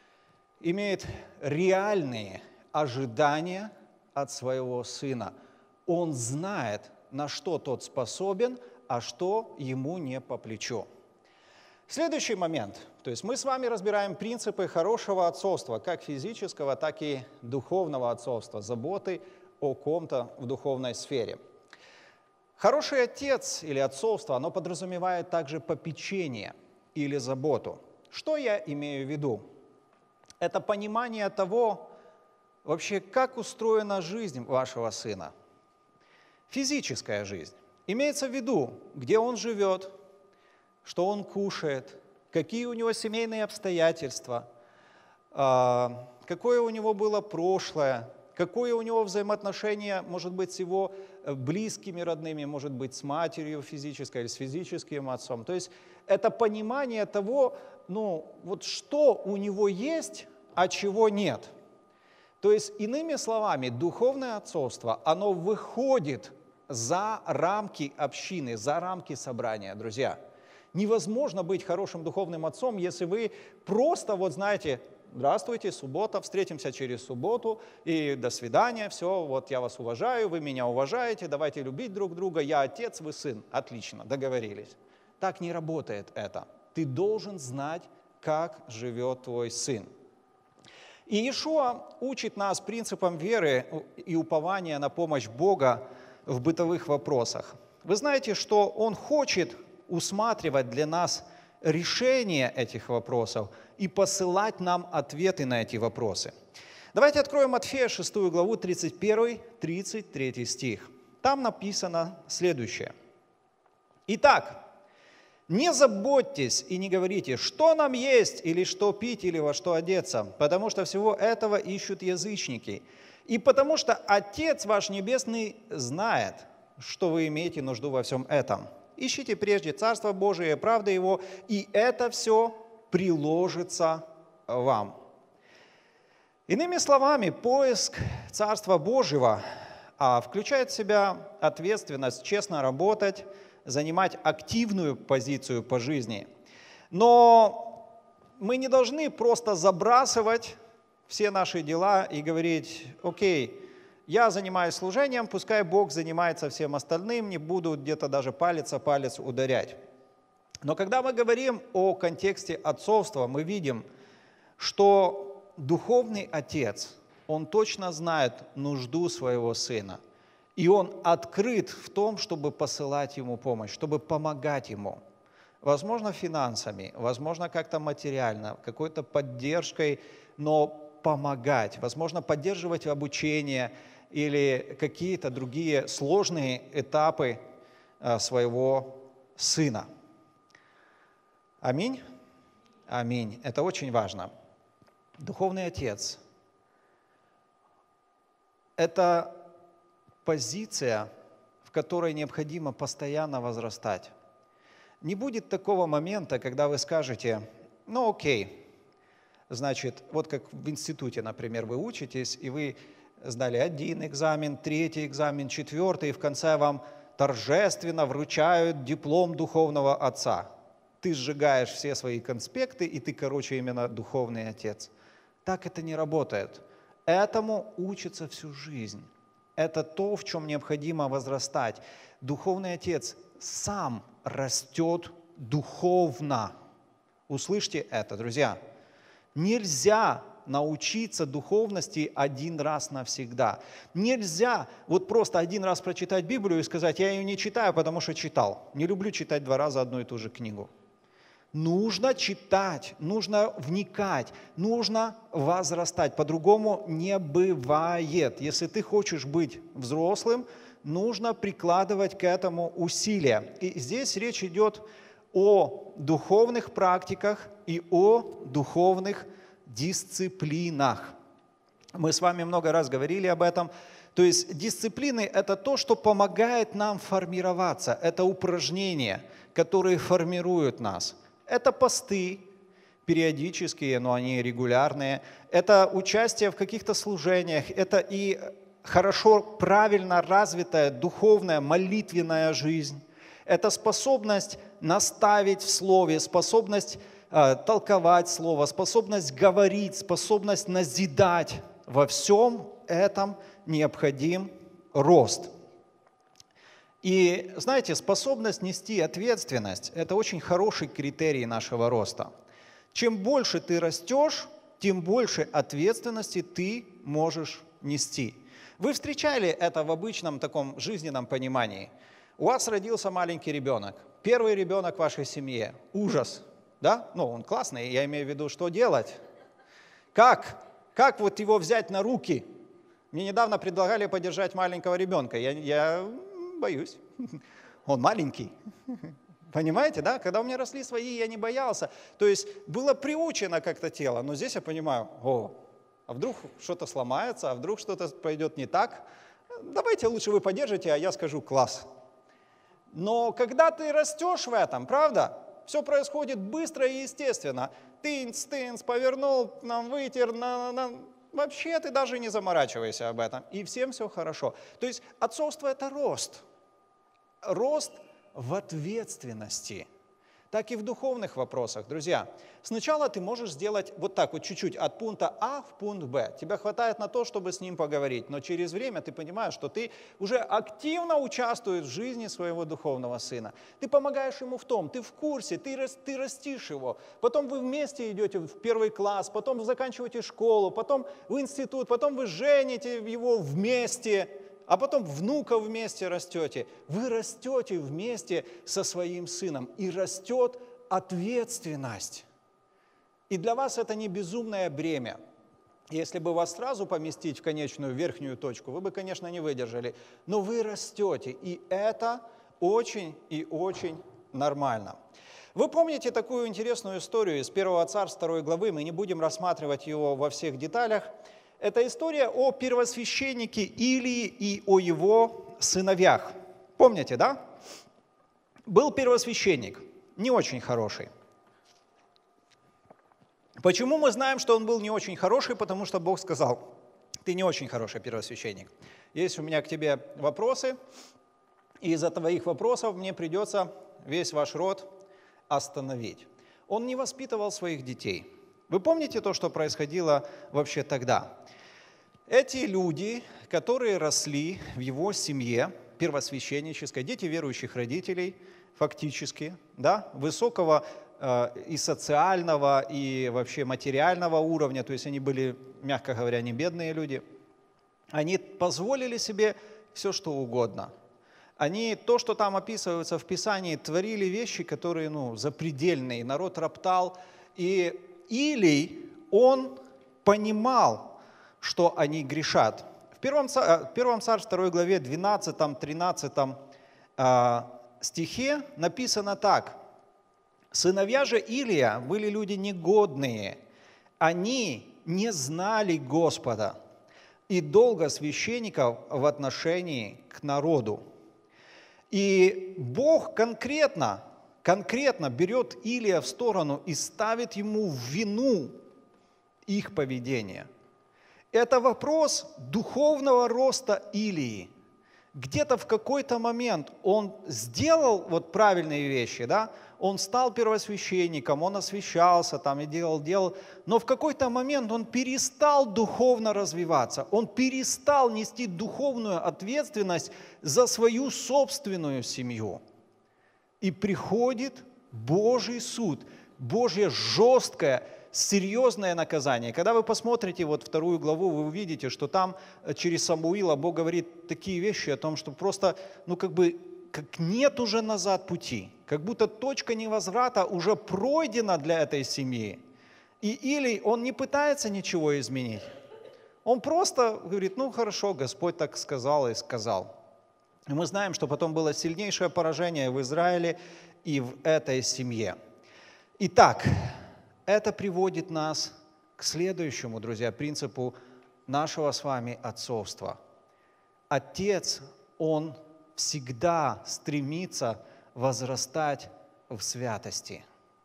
S1: имеет реальные ожидания от своего сына. Он знает, на что тот способен, а что ему не по плечу. Следующий момент. То есть мы с вами разбираем принципы хорошего отцовства, как физического, так и духовного отцовства, заботы о ком-то в духовной сфере. Хороший отец или отцовство, оно подразумевает также попечение или заботу. Что я имею в виду? Это понимание того, вообще, как устроена жизнь вашего сына. Физическая жизнь. Имеется в виду, где он живет, что он кушает, какие у него семейные обстоятельства, какое у него было прошлое, какое у него взаимоотношение, может быть, с его близкими родными, может быть, с матерью физической или с физическим отцом. То есть это понимание того, ну, вот что у него есть, а чего нет. То есть, иными словами, духовное отцовство, оно выходит за рамки общины, за рамки собрания, друзья. Невозможно быть хорошим духовным отцом, если вы просто, вот знаете, здравствуйте, суббота, встретимся через субботу, и до свидания, все, вот я вас уважаю, вы меня уважаете, давайте любить друг друга, я отец, вы сын. Отлично, договорились. Так не работает это. Ты должен знать, как живет твой сын. И Иешуа учит нас принципам веры и упования на помощь Бога в бытовых вопросах. Вы знаете, что Он хочет усматривать для нас решение этих вопросов и посылать нам ответы на эти вопросы. Давайте откроем Матфея шестую главу, тридцать первый — тридцать третий стих. Там написано следующее. «Итак, Не заботьтесь и не говорите, что нам есть, или что пить, или во что одеться, потому что всего этого ищут язычники. И потому что Отец ваш Небесный знает, что вы имеете нужду во всем этом. Ищите прежде Царство Божие и правды Его, и это все приложится вам. Иными словами, поиск Царства Божьего а, включает в себя ответственность честно работать, занимать активную позицию по жизни. Но мы не должны просто забрасывать все наши дела и говорить: окей, я занимаюсь служением, пускай Бог занимается всем остальным, не буду где-то даже палец о палец ударять. Но когда мы говорим о контексте отцовства, мы видим, что духовный отец, он точно знает нужду своего сына. И он открыт в том, чтобы посылать ему помощь, чтобы помогать ему. Возможно, финансами, возможно, как-то материально, какой-то поддержкой, но помогать. Возможно, поддерживать обучение или какие-то другие сложные этапы своего сына. Аминь? Аминь. Это очень важно. Духовный отец – это позиция, в которой необходимо постоянно возрастать. Не будет такого момента, когда вы скажете: ну окей, значит, вот как в институте, например, вы учитесь, и вы сдали один экзамен, третий экзамен, четвертый, и в конце вам торжественно вручают диплом духовного отца. Ты сжигаешь все свои конспекты, и ты, короче, именно духовный отец. Так это не работает. Этому учится всю жизнь. Это то, в чем необходимо возрастать. Духовный отец сам растет духовно. Услышьте это, друзья. Нельзя научиться духовности один раз навсегда. Нельзя вот просто один раз прочитать Библию и сказать: я ее не читаю, потому что читал. Не люблю читать два раза одну и ту же книгу. Нужно читать, нужно вникать, нужно возрастать. По-другому не бывает. Если ты хочешь быть взрослым, нужно прикладывать к этому усилия. И здесь речь идет о духовных практиках и о духовных дисциплинах. Мы с вами много раз говорили об этом. То есть дисциплины – это то, что помогает нам формироваться. Это упражнения, которые формируют нас. Это посты периодические, но они регулярные. Это участие в каких-то служениях. Это и хорошо, правильно развитая духовная молитвенная жизнь. Это способность наставить в слове, способность э, толковать слово, способность говорить, способность назидать. Во всем этом необходим рост. И, знаете, способность нести ответственность – это очень хороший критерий нашего роста. Чем больше ты растешь, тем больше ответственности ты можешь нести. Вы встречали это в обычном таком жизненном понимании. У вас родился маленький ребенок, первый ребенок в вашей семье. Ужас, да? Ну, он классный, я имею в виду, что делать? Как? Как вот его взять на руки? Мне недавно предлагали подержать маленького ребенка. Я... я... боюсь. Он маленький. Понимаете, да? Когда у меня росли свои, я не боялся. То есть было приучено как-то тело. Но здесь я понимаю: о, а вдруг что-то сломается, а вдруг что-то пойдет не так. Давайте лучше вы поддержите, а я скажу: класс. Но когда ты растешь в этом, правда, все происходит быстро и естественно. Тынц-тынц, повернул, нам вытер, на, на, на. Вообще ты даже не заморачивайся об этом. И всем все хорошо. То есть отцовство – это рост. Рост в ответственности. Так и в духовных вопросах, друзья. Сначала ты можешь сделать вот так вот чуть-чуть от пункта А в пункт Б. Тебя хватает на то, чтобы с ним поговорить. Но через время ты понимаешь, что ты уже активно участвуешь в жизни своего духовного сына. Ты помогаешь ему в том, ты в курсе, ты, ты растишь его. Потом вы вместе идете в первый класс, потом вы заканчиваете школу, потом в институт, потом вы жените его вместе, а потом внуков вместе растете. Вы растете вместе со своим сыном, и растет ответственность. И для вас это не безумное бремя. Если бы вас сразу поместить в конечную верхнюю точку, вы бы, конечно, не выдержали. Но вы растете, и это очень и очень нормально. Вы помните такую интересную историю из первого Царств второй главы, мы не будем рассматривать ее во всех деталях. Это история о первосвященнике Илии и о его сыновьях. Помните, да? Был первосвященник, не очень хороший. Почему мы знаем, что он был не очень хороший? Потому что Бог сказал: ты не очень хороший первосвященник. Есть у меня к тебе вопросы, и из-за твоих вопросов мне придется весь ваш род остановить. Он не воспитывал своих детей. Вы помните то, что происходило вообще тогда? Эти люди, которые росли в его семье первосвященнической, дети верующих родителей, фактически, да, высокого э, и социального, и вообще материального уровня, то есть они были, мягко говоря, не бедные люди, они позволили себе все, что угодно. Они, то, что там описывается в Писании, творили вещи, которые, ну, запредельные, народ роптал. И Илий, он понимал, что они грешат. В первом, в первом Царств второй главе, двенадцатом-тринадцатом э, стихе написано так. «Сыновья же Илия были люди негодные, они не знали Господа и долга священников в отношении к народу». И Бог конкретно, конкретно берет Илия в сторону и ставит ему в вину их поведение. Это вопрос духовного роста Илии. Где-то в какой-то момент он сделал вот правильные вещи, да? Он стал первосвященником, он освящался там и делал, делал, но в какой-то момент он перестал духовно развиваться, он перестал нести духовную ответственность за свою собственную семью. И приходит Божий суд, Божье жесткое, серьезное наказание. Когда вы посмотрите вот вторую главу, вы увидите, что там через Самуила Бог говорит такие вещи о том, что просто, ну как бы, как нет уже назад пути, как будто точка невозврата уже пройдена для этой семьи. И Илий, он не пытается ничего изменить. Он просто говорит: ну хорошо, Господь так сказал и сказал. И мы знаем, что потом было сильнейшее поражение в Израиле и в этой семье. Итак, это приводит нас к следующему, друзья, принципу нашего с вами отцовства. Отец, он всегда стремится возрастать в святости.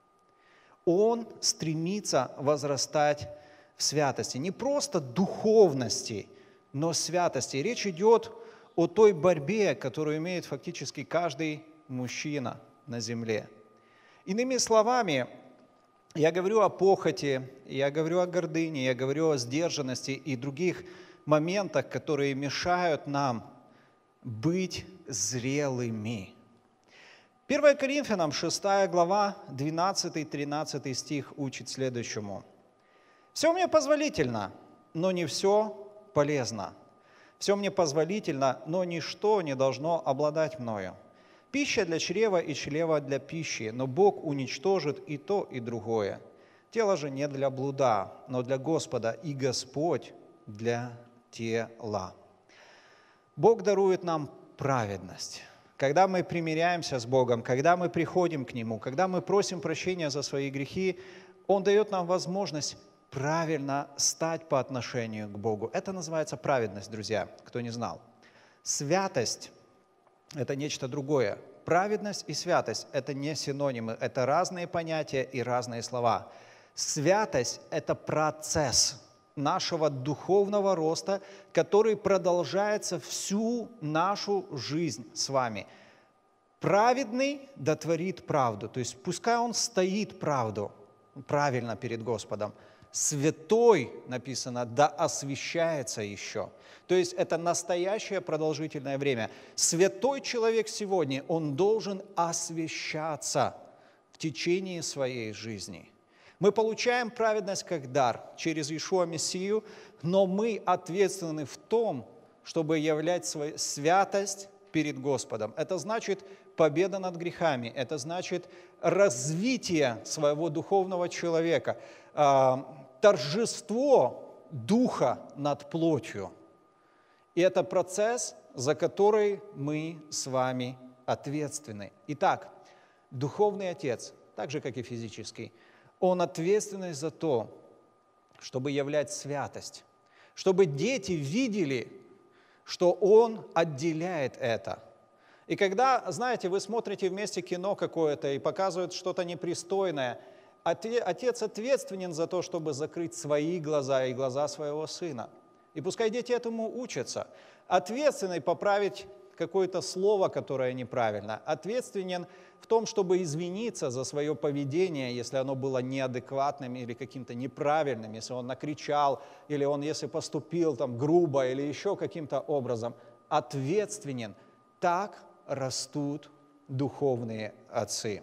S1: Он стремится возрастать в святости. Не просто духовности, но святости. Речь идет о той борьбе, которую имеет фактически каждый мужчина на земле. Иными словами, я говорю о похоти, я говорю о гордыне, я говорю о сдержанности и других моментах, которые мешают нам быть зрелыми. первое Коринфянам шестая глава, двенадцатый-тринадцатый стих учит следующему. «Все мне позволительно, но не все полезно. Все мне позволительно, но ничто не должно обладать мною. Пища для чрева и чрева для пищи, но Бог уничтожит и то, и другое. Тело же не для блуда, но для Господа, и Господь для тела». Бог дарует нам праведность. Когда мы примиряемся с Богом, когда мы приходим к Нему, когда мы просим прощения за свои грехи, Он дает нам возможность правильно стать по отношению к Богу. Это называется праведность, друзья, кто не знал. Святость – это нечто другое. Праведность и святость – это не синонимы, это разные понятия и разные слова. Святость – это процесс нашего духовного роста, который продолжается всю нашу жизнь с вами. Праведный дотворит правду, то есть пускай он стоит правду правильно перед Господом. Святой, написано, да освящается еще. То есть это настоящее продолжительное время. Святой человек сегодня, он должен освящаться в течение своей жизни. Мы получаем праведность как дар через Иешуа Мессию, но мы ответственны в том, чтобы являть свою святость перед Господом. Это значит победа над грехами, это значит развитие своего духовного человека, торжество духа над плотью. И это процесс, за который мы с вами ответственны. Итак, духовный отец так же, как и физический, он ответственный за то, чтобы являть святость, чтобы дети видели, что он отделяет это. И когда, знаете, вы смотрите вместе кино какое-то и показывают что-то непристойное, отец ответственен за то, чтобы закрыть свои глаза и глаза своего сына. И пускай дети этому учатся. Ответственный поправить какое-то слово, которое неправильно. Ответственен в том, чтобы извиниться за свое поведение, если оно было неадекватным или каким-то неправильным, если он накричал, или он, если поступил там грубо, или еще каким-то образом. Ответственен. Так растут духовные отцы.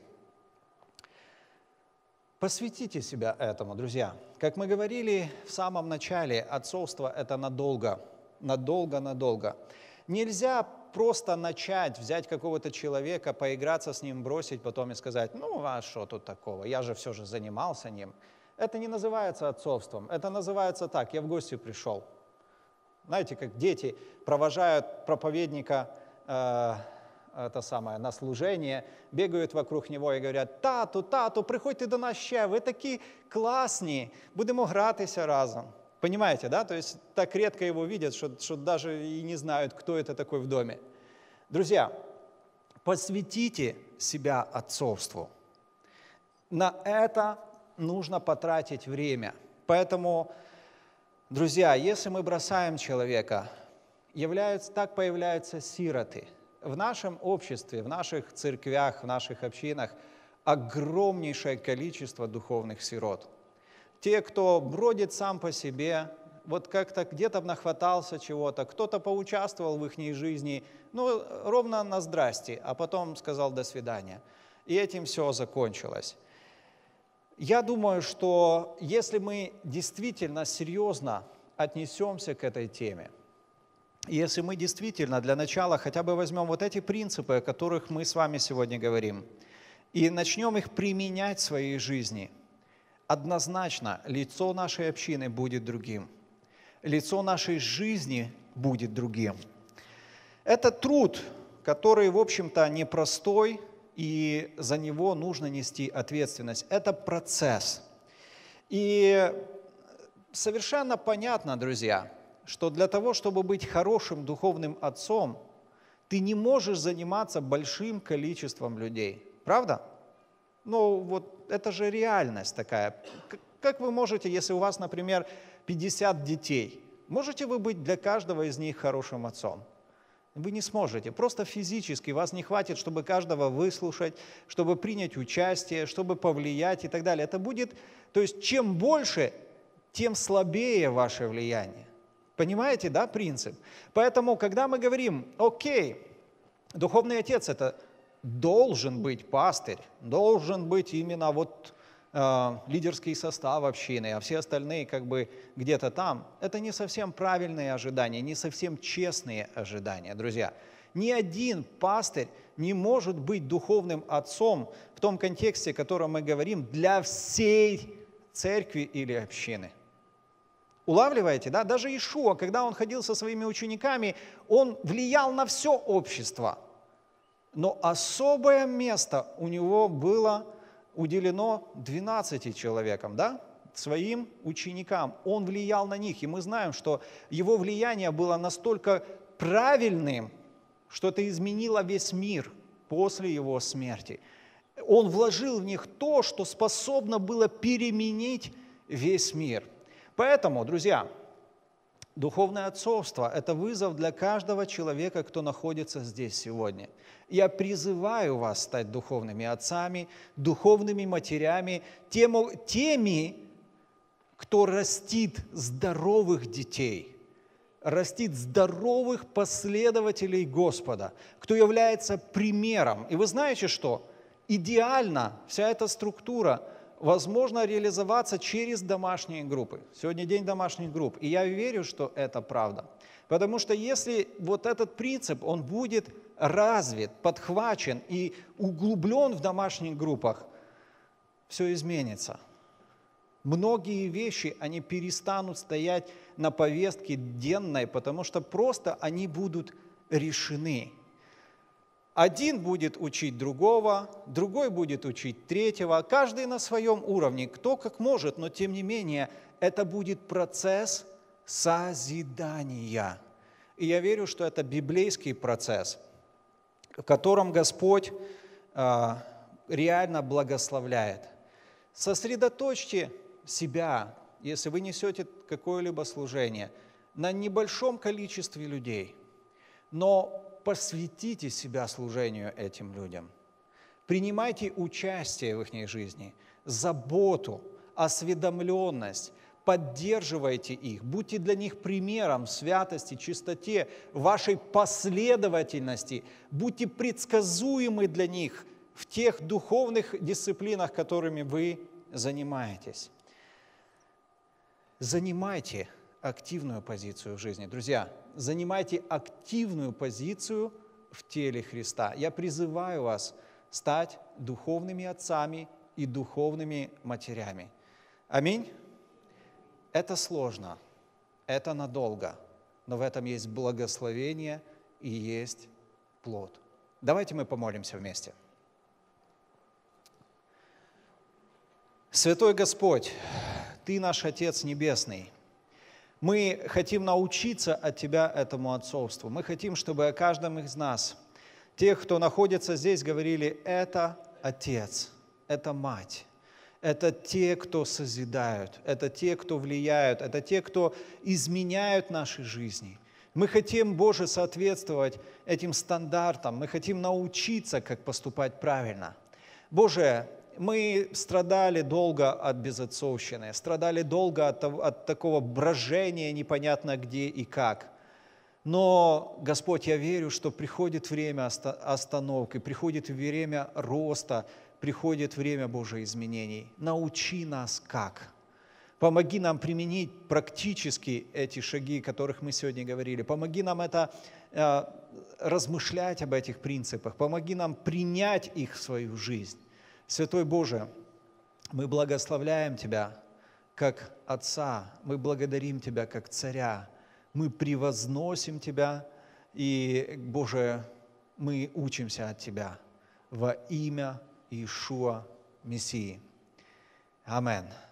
S1: Посвятите себя этому, друзья. Как мы говорили в самом начале, отцовство – это надолго, надолго-надолго. Нельзя просто начать, взять какого-то человека, поиграться с ним, бросить потом и сказать, ну, а что тут такого, я же все же занимался ним. Это не называется отцовством, это называется так, я в гости пришел. Знаете, как дети провожают проповедника э, это самое, на служение, бегают вокруг него и говорять, тату, тату, приходьте до нас ще, ви такі класні, будемо гратися разом. Понимаете, да? То есть так редко его видят, что, что даже и не знают, кто это такой в доме. Друзья, посвятите себя отцовству. На это нужно потратить время. Поэтому, друзья, если мы бросаем человека, являются, так появляются сироты. В нашем обществе, в наших церквях, в наших общинах огромнейшее количество духовных сирот. Те, кто бродит сам по себе, вот как-то где-то нахватался чего-то, кто-то поучаствовал в их жизни, ну, ровно на здрасте, а потом сказал до свидания. И этим все закончилось. Я думаю, что если мы действительно серьезно отнесемся к этой теме, если мы действительно для начала хотя бы возьмем вот эти принципы, о которых мы с вами сегодня говорим, и начнем их применять в своей жизни, однозначно лицо нашей общины будет другим, лицо нашей жизни будет другим. Это труд, который, в общем-то, непростой, и за него нужно нести ответственность. Это процесс. И совершенно понятно, друзья, что для того, чтобы быть хорошим духовным отцом, ты не можешь заниматься большим количеством людей. Правда? Ну, вот это же реальность такая. Как вы можете, если у вас, например, пятьдесят детей, можете вы быть для каждого из них хорошим отцом? Вы не сможете. Просто физически вас не хватит, чтобы каждого выслушать, чтобы принять участие, чтобы повлиять и так далее. Это будет, то есть чем больше, тем слабее ваше влияние. Понимаете, да, принцип? Поэтому, когда мы говорим, окей, духовный отец – это должен быть пастырь, должен быть именно вот э, лидерский состав общины, а все остальные как бы где-то там, это не совсем правильные ожидания, не совсем честные ожидания, друзья. Ни один пастырь не может быть духовным отцом в том контексте, о котором мы говорим, для всей церкви или общины. Улавливаете, да? Даже Иешуа, когда он ходил со своими учениками, он влиял на все общество. Но особое место у него было уделено двенадцати человекам, да? Своим ученикам. Он влиял на них, и мы знаем, что его влияние было настолько правильным, что это изменило весь мир после его смерти. Он вложил в них то, что способно было переменить весь мир. Поэтому, друзья, духовное отцовство – это вызов для каждого человека, кто находится здесь сегодня. Я призываю вас стать духовными отцами, духовными матерями, теми, теми, кто растит здоровых детей, растит здоровых последователей Господа, кто является примером. И вы знаете что? Идеально вся эта структура возможно реализоваться через домашние группы. Сегодня день домашних групп, и я верю, что это правда. Потому что если вот этот принцип, он будет развит, подхвачен и углублен в домашних группах, все изменится. Многие вещи, они перестанут стоять на повестке денной, потому что просто они будут решены. Один будет учить другого, другой будет учить третьего, каждый на своем уровне, кто как может, но тем не менее это будет процесс созидания. И я верю, что это библейский процесс, в котором Господь э, реально благословляет. Сосредоточьте себя, если вы несете какое-либо служение, на небольшом количестве людей, но посвятите себя служению этим людям. Принимайте участие в их жизни, заботу, осведомленность, поддерживайте их, будьте для них примером в святости, чистоте, вашей последовательности, будьте предсказуемы для них в тех духовных дисциплинах, которыми вы занимаетесь. Занимайте активную позицию в жизни. Друзья, занимайте активную позицию в теле Христа. Я призываю вас стать духовными отцами и духовными матерями. Аминь. Это сложно, это надолго, но в этом есть благословение и есть плод. Давайте мы помолимся вместе. Святой Господь, Ты наш Отец Небесный. Мы хотим научиться от Тебя этому отцовству. Мы хотим, чтобы о каждом из нас, тех, кто находится здесь, говорили: это Отец, это Мать. Это те, кто созидают, это те, кто влияют, это те, кто изменяют наши жизни. Мы хотим, Боже, соответствовать этим стандартам, мы хотим научиться, как поступать правильно. Боже, мы страдали долго от безотцовщины, страдали долго от, от такого брожения непонятно где и как. Но, Господь, я верю, что приходит время остановки, приходит время роста, приходит время, Божьих изменений. Научи нас как. Помоги нам применить практически эти шаги, о которых мы сегодня говорили. Помоги нам это, э, размышлять об этих принципах. Помоги нам принять их в свою жизнь. Святой Боже, мы благословляем Тебя как Отца, мы благодарим Тебя как Царя, мы превозносим Тебя, и, Боже, мы учимся от Тебя во имя Иешуа Мессии. Аминь.